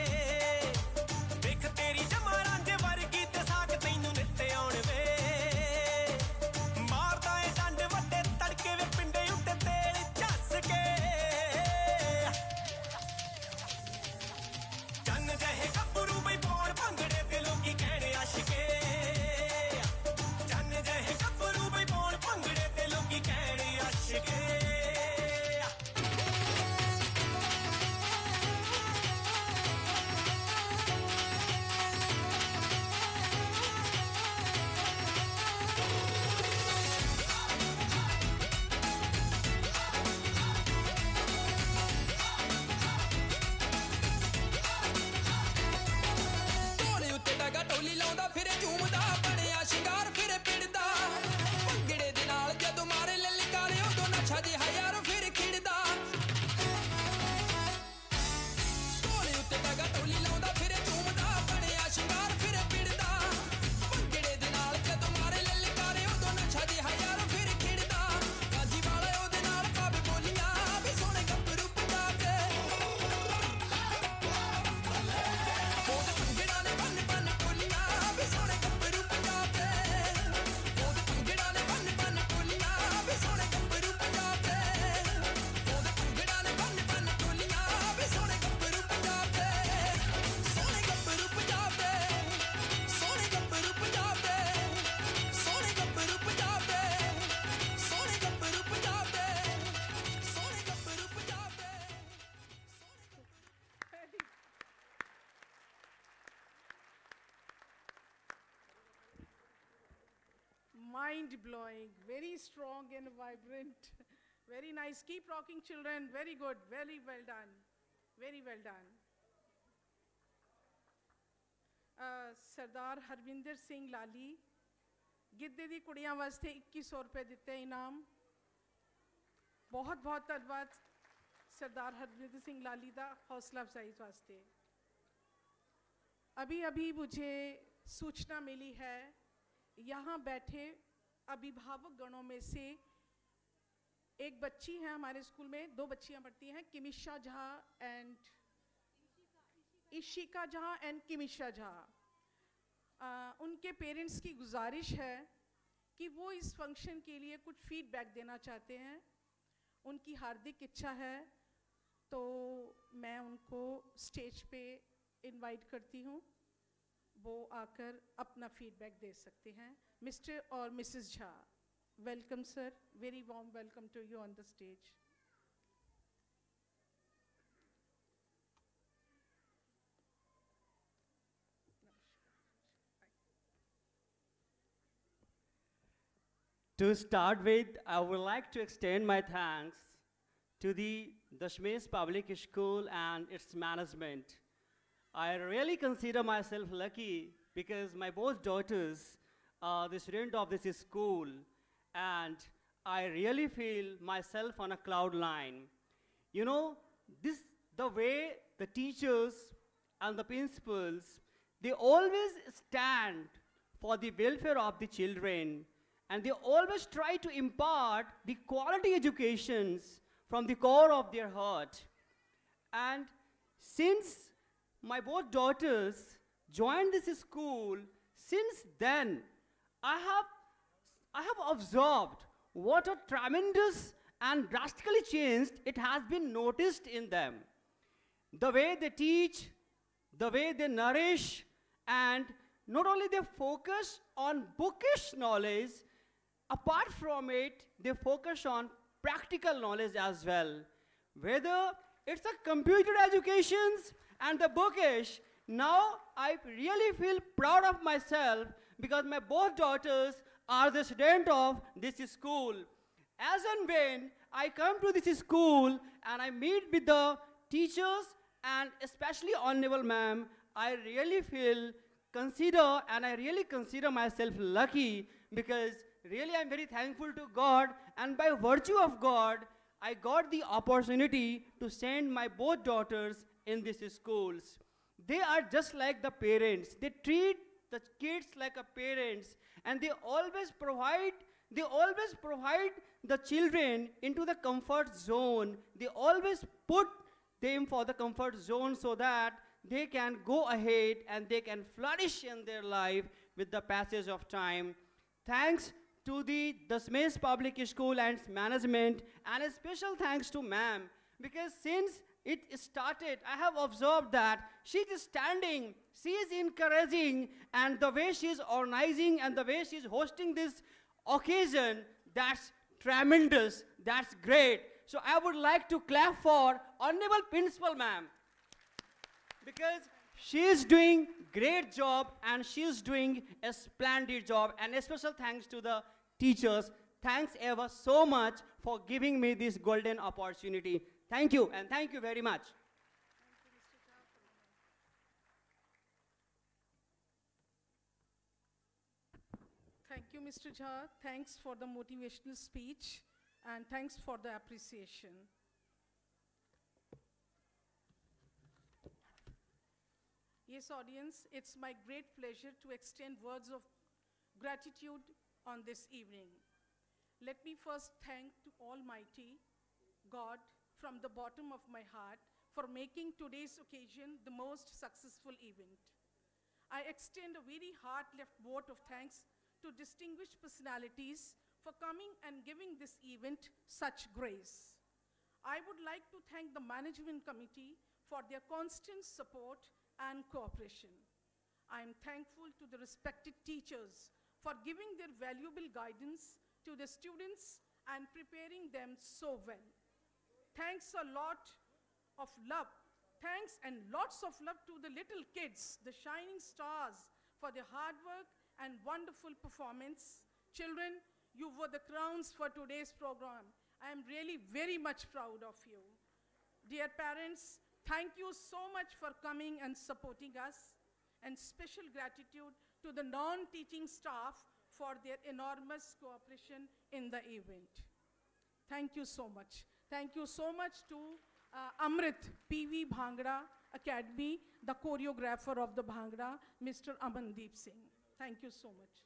ਦੇਖ ਤੇਰੀ ਜਮਾ ਰਾਂਝੇ ਵਰਗੀ ਤੇ ਸਾਖ ਤੈਨੂੰ ਨਿੱਤ ਆਉਣ ਵੇ ਮਾਰਦਾ ਏ ਡੰਡ ਵੱਡੇ ਤੜਕੇ ਵੇ ਪਿੰਡੇ ਉੱਤੇ ਤੇਲ ਝੱਸ ਕੇ ਚੰਨ ਜਿਹੇ ਗੱਭਰੂ ਬਈ ਪਾਉਣ ਭੰਗੜੇ ਤੇ ਲੋਕੀ ਕਹਿਣੇ ਆਸ਼ਕੇ ਭੰਗੜੇ ਤੇ ਲੋਕੀ ਕਹਿਣੇ ਆਸ਼ਕੇ ਢੋਲੇ ਉੱਤੇ ਡਾਗਾ ਟੋਲੀ ਲਾਉਂਦਾ ਫਿਰੇ ਝੂਮਦਾ ਬਣਿਆ ਸ਼ਿੰਗਾਰ ਫਿਰੇ ਪਿੜਦਾ ਜਦੋਂ ਮਾਰੇ ਲਲਕਾਰੇ ਉਦੋਂ ਨਸ਼ਾ ਜਿਹਾ ਯਾਰ ਫਿਰ ਖਿੜਦਾ ਢੋਲੇ ਉੱਤੇ ਡਾਗਾ ਟੋਲੀ ਲਾਉਂਦਾ ਫਿਰੇ ਝੂਮਦਾ ਬਣਿਆ ਸ਼ਿੰਗਾਰ ਫਿਰ ਪਿੜਦਾ ਭੰਗੜੇ ਦੇ ਨਾਲ ਜਦੋਂ ਮਾਰੇ ਲਲਕਾਰੇ ਉਦੋਂ ਨਸ਼ਾ ਜਿਹਾ ਯਾਰ ਫਿਰ ਖਿੜਦਾ ਕਾਜੀ ਵਾਲੇ ਉਹਦੇ ਨਾਲ ਪਾਵੇ ਬੋਲੀਆਂ ਵੀ ਸੋਹਣੇ ਗੱਭਰੂ ਪੰਜਾਬ ਦੇ ਉਹਦੇ ਭੰਗੜਾ ਨੇ ਬੰਨ ਬੰਨ ਕੋਲੀਆਂ ਵੀ ਸੋਹਣੇ ਗੱਭਰੂ ਪੰਜਾਬ ਦੇ ਉਹਦੇ ਭੰਗੜਾ ਨੇ ਬੰਨ ਬੰਨ ਕੋਲੀਆਂ ਵੀ ਸੋਹਣੇ ਗੱਭਰੂ ਪੰਜਾਬ ਦੇ ਉਹਦੇ ਭੰਗੜਾ ਨੇ ਬੰਨ ਬੰਨ ਕੋਲੀਆਂ ਵੀ ਸੋਹਣੇ ਗੱਭਰੂ ਪੰਜਾਬ ਦੇ ਸੋਹਣੇ ਗੱਭਰੂ ਪੰਜਾਬ ਦੇ ਸੋਹਣੇ ਗੱਭਰੂ ਪੰਜਾਬ ਦੇ ਸੋਹਣੇ ਗੱਭਰੂ ਪੰਜਾਬ ਦੇ ਸੋਹਣੇ ਗੱਭਰੂ ਪੰਜਾਬ ਦੇ ਸੋਹਣੇ ਗੱਭਰੂ ਪੰਜਾਬ ਦੇ Mind blowing, very strong and vibrant. Very nice. Keep rocking, children. Very good. Very well done. Very well done. ਅ, ਸਰਦਾਰ ਹਰਵਿੰਦਰ ਸਿੰਘ ਲਾਲੀ ਗਿੱਧੇ ਦੀ ਕੁੜੀਆਂ ਵਾਸਤੇ ਇੱਕੀ ਸੌ ਰੁਪਏ ਦਿੱਤੇ ਇਨਾਮ। ਬਹੁਤ ਬਹੁਤ ਧੰਨਵਾਦ सरदार हरविंदर सिंह लाली का हौसला अफजाई वास्ते। अभी अभी मुझे सूचना मिली है यहाँ बैठे अभिभावक गणों में से एक बच्ची है हमारे स्कूल में, दो बच्चियाँ पढ़ती हैं, किमिशा झा एंड इशिका झा एंड किमिशा झा। उनके पेरेंट्स की गुजारिश है कि वो इस फंक्शन के लिए कुछ फीडबैक देना चाहते हैं। उनकी हार्दिक इच्छा है तो मैं उनको स्टेज पे इनवाइट करती हूँ, वो आकर अपना फीडबैक दे सकते हैं। मिस्टर और Mrs Jha, welcome sir, very warm welcome to you on the stage. To start with, I would like to extend my thanks to the Dashmesh Public School and its management. I really consider myself lucky because my both daughters are the student of this school, and I really feel myself on a cloud line. You know, this the way the teachers and the principals, they always stand for the welfare of the children, and they always try to impart the quality educations from the core of their heart. And since my both daughters joined this school, since then I have, I have observed what a tremendous and drastically changed it has been noticed in them. The way they teach, the way they nourish, and not only they focus on bookish knowledge, apart from it, they focus on practical knowledge as well. Whether it's a computer educations and the bookish, now I really feel proud of myself because my both daughters are the student of this school. As and when I come to this school and I meet with the teachers and especially Honorable Ma'am, I really feel consider and I really consider myself lucky because really I'm very thankful to God, and by virtue of God, I got the opportunity to send my both daughters in these schools. They are just like the parents. They treat the kids like a parents, and they always provide, they always provide the children into the comfort zone. They always put them for the comfort zone so that they can go ahead and they can flourish in their life with the passage of time. Thanks to the Dashmesh Public School and its management, and a special thanks to ma'am, because since it started, I have observed that she is standing, she is encouraging, and the way she is organizing and the way she is hosting this occasion, that's tremendous, that's great. So I would like to clap for Honorable Principal ma'am, because she is doing great job and she is doing a splendid job, and a special thanks to the teachers. Thanks ever so much for giving me this golden opportunity. Thank you, and thank you very much. Thank you, Mister Jha. Thanks for the motivational speech and thanks for the appreciation. Yes, audience, it's my great pleasure to extend words of gratitude on this evening. Let me first thank to Almighty God from the bottom of my heart for making today's occasion the most successful event. I extend a very heart-left vote of thanks to distinguished personalities for coming and giving this event such grace. I would like to thank the management committee for their constant support and cooperation. I am thankful to the respected teachers for giving their valuable guidance to the students and preparing them so well. Thanks a lot of love. Thanks and lots of love to the little kids, the shining stars, for their hard work and wonderful performance. Children, you were the crowns for today's program. I am really very much proud of you. Dear parents, thank you so much for coming and supporting us. and special gratitude to the non-teaching staff for their enormous cooperation in the event. Thank you so much. Thank you so much to uh, Amrit P V Bhangra Academy, the choreographer of the Bhangra, Mister Amandeep Singh. Thank you so much.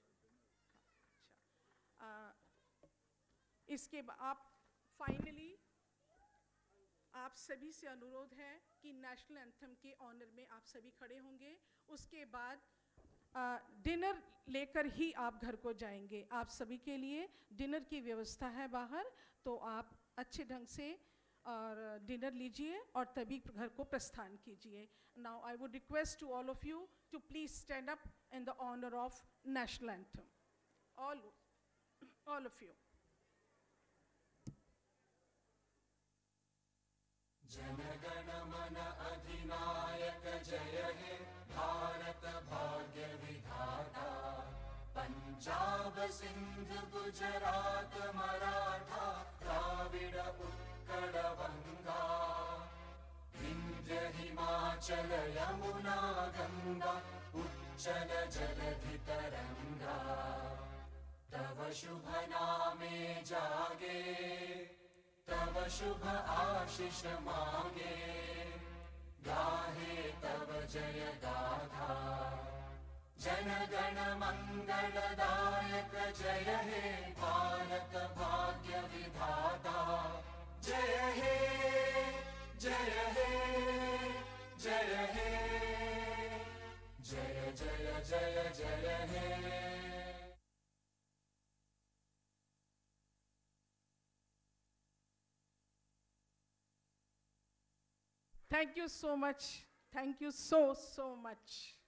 Uh, इसके बाद आप finally आप सभी से अनुरोध है कि national anthem के ऑनर में आप सभी खड़े होंगे. उसके बाद डिनर लेकर ही आप घर को जाएंगे. आप सभी के लिए डिनर की व्यवस्था है बाहर, तो आप अच्छे ढंग से और डिनर लीजिए और तभी घर को प्रस्थान कीजिए. Now I would request to all of you to please stand up in the honour of national anthem. All all of you. जनगण मन अधिनायक जय हे भारत भाग्य विधाता. पंजाब सिंध गुजरात मराठा द्राविड उत्कल बंगा. विंध्य हिमाचल यमुना गंगा उच्चल जलधि तरंगा. तव शुभ नामे जागे तव शुभ आशीष मांगे. गाहे तव जय गाथा. जन गण मंगलदायक जय हे भारत भाग्य विधाता. जय हे जय हे जय हे जय जय जय जय हे. Thank you so much. Thank you so, so much.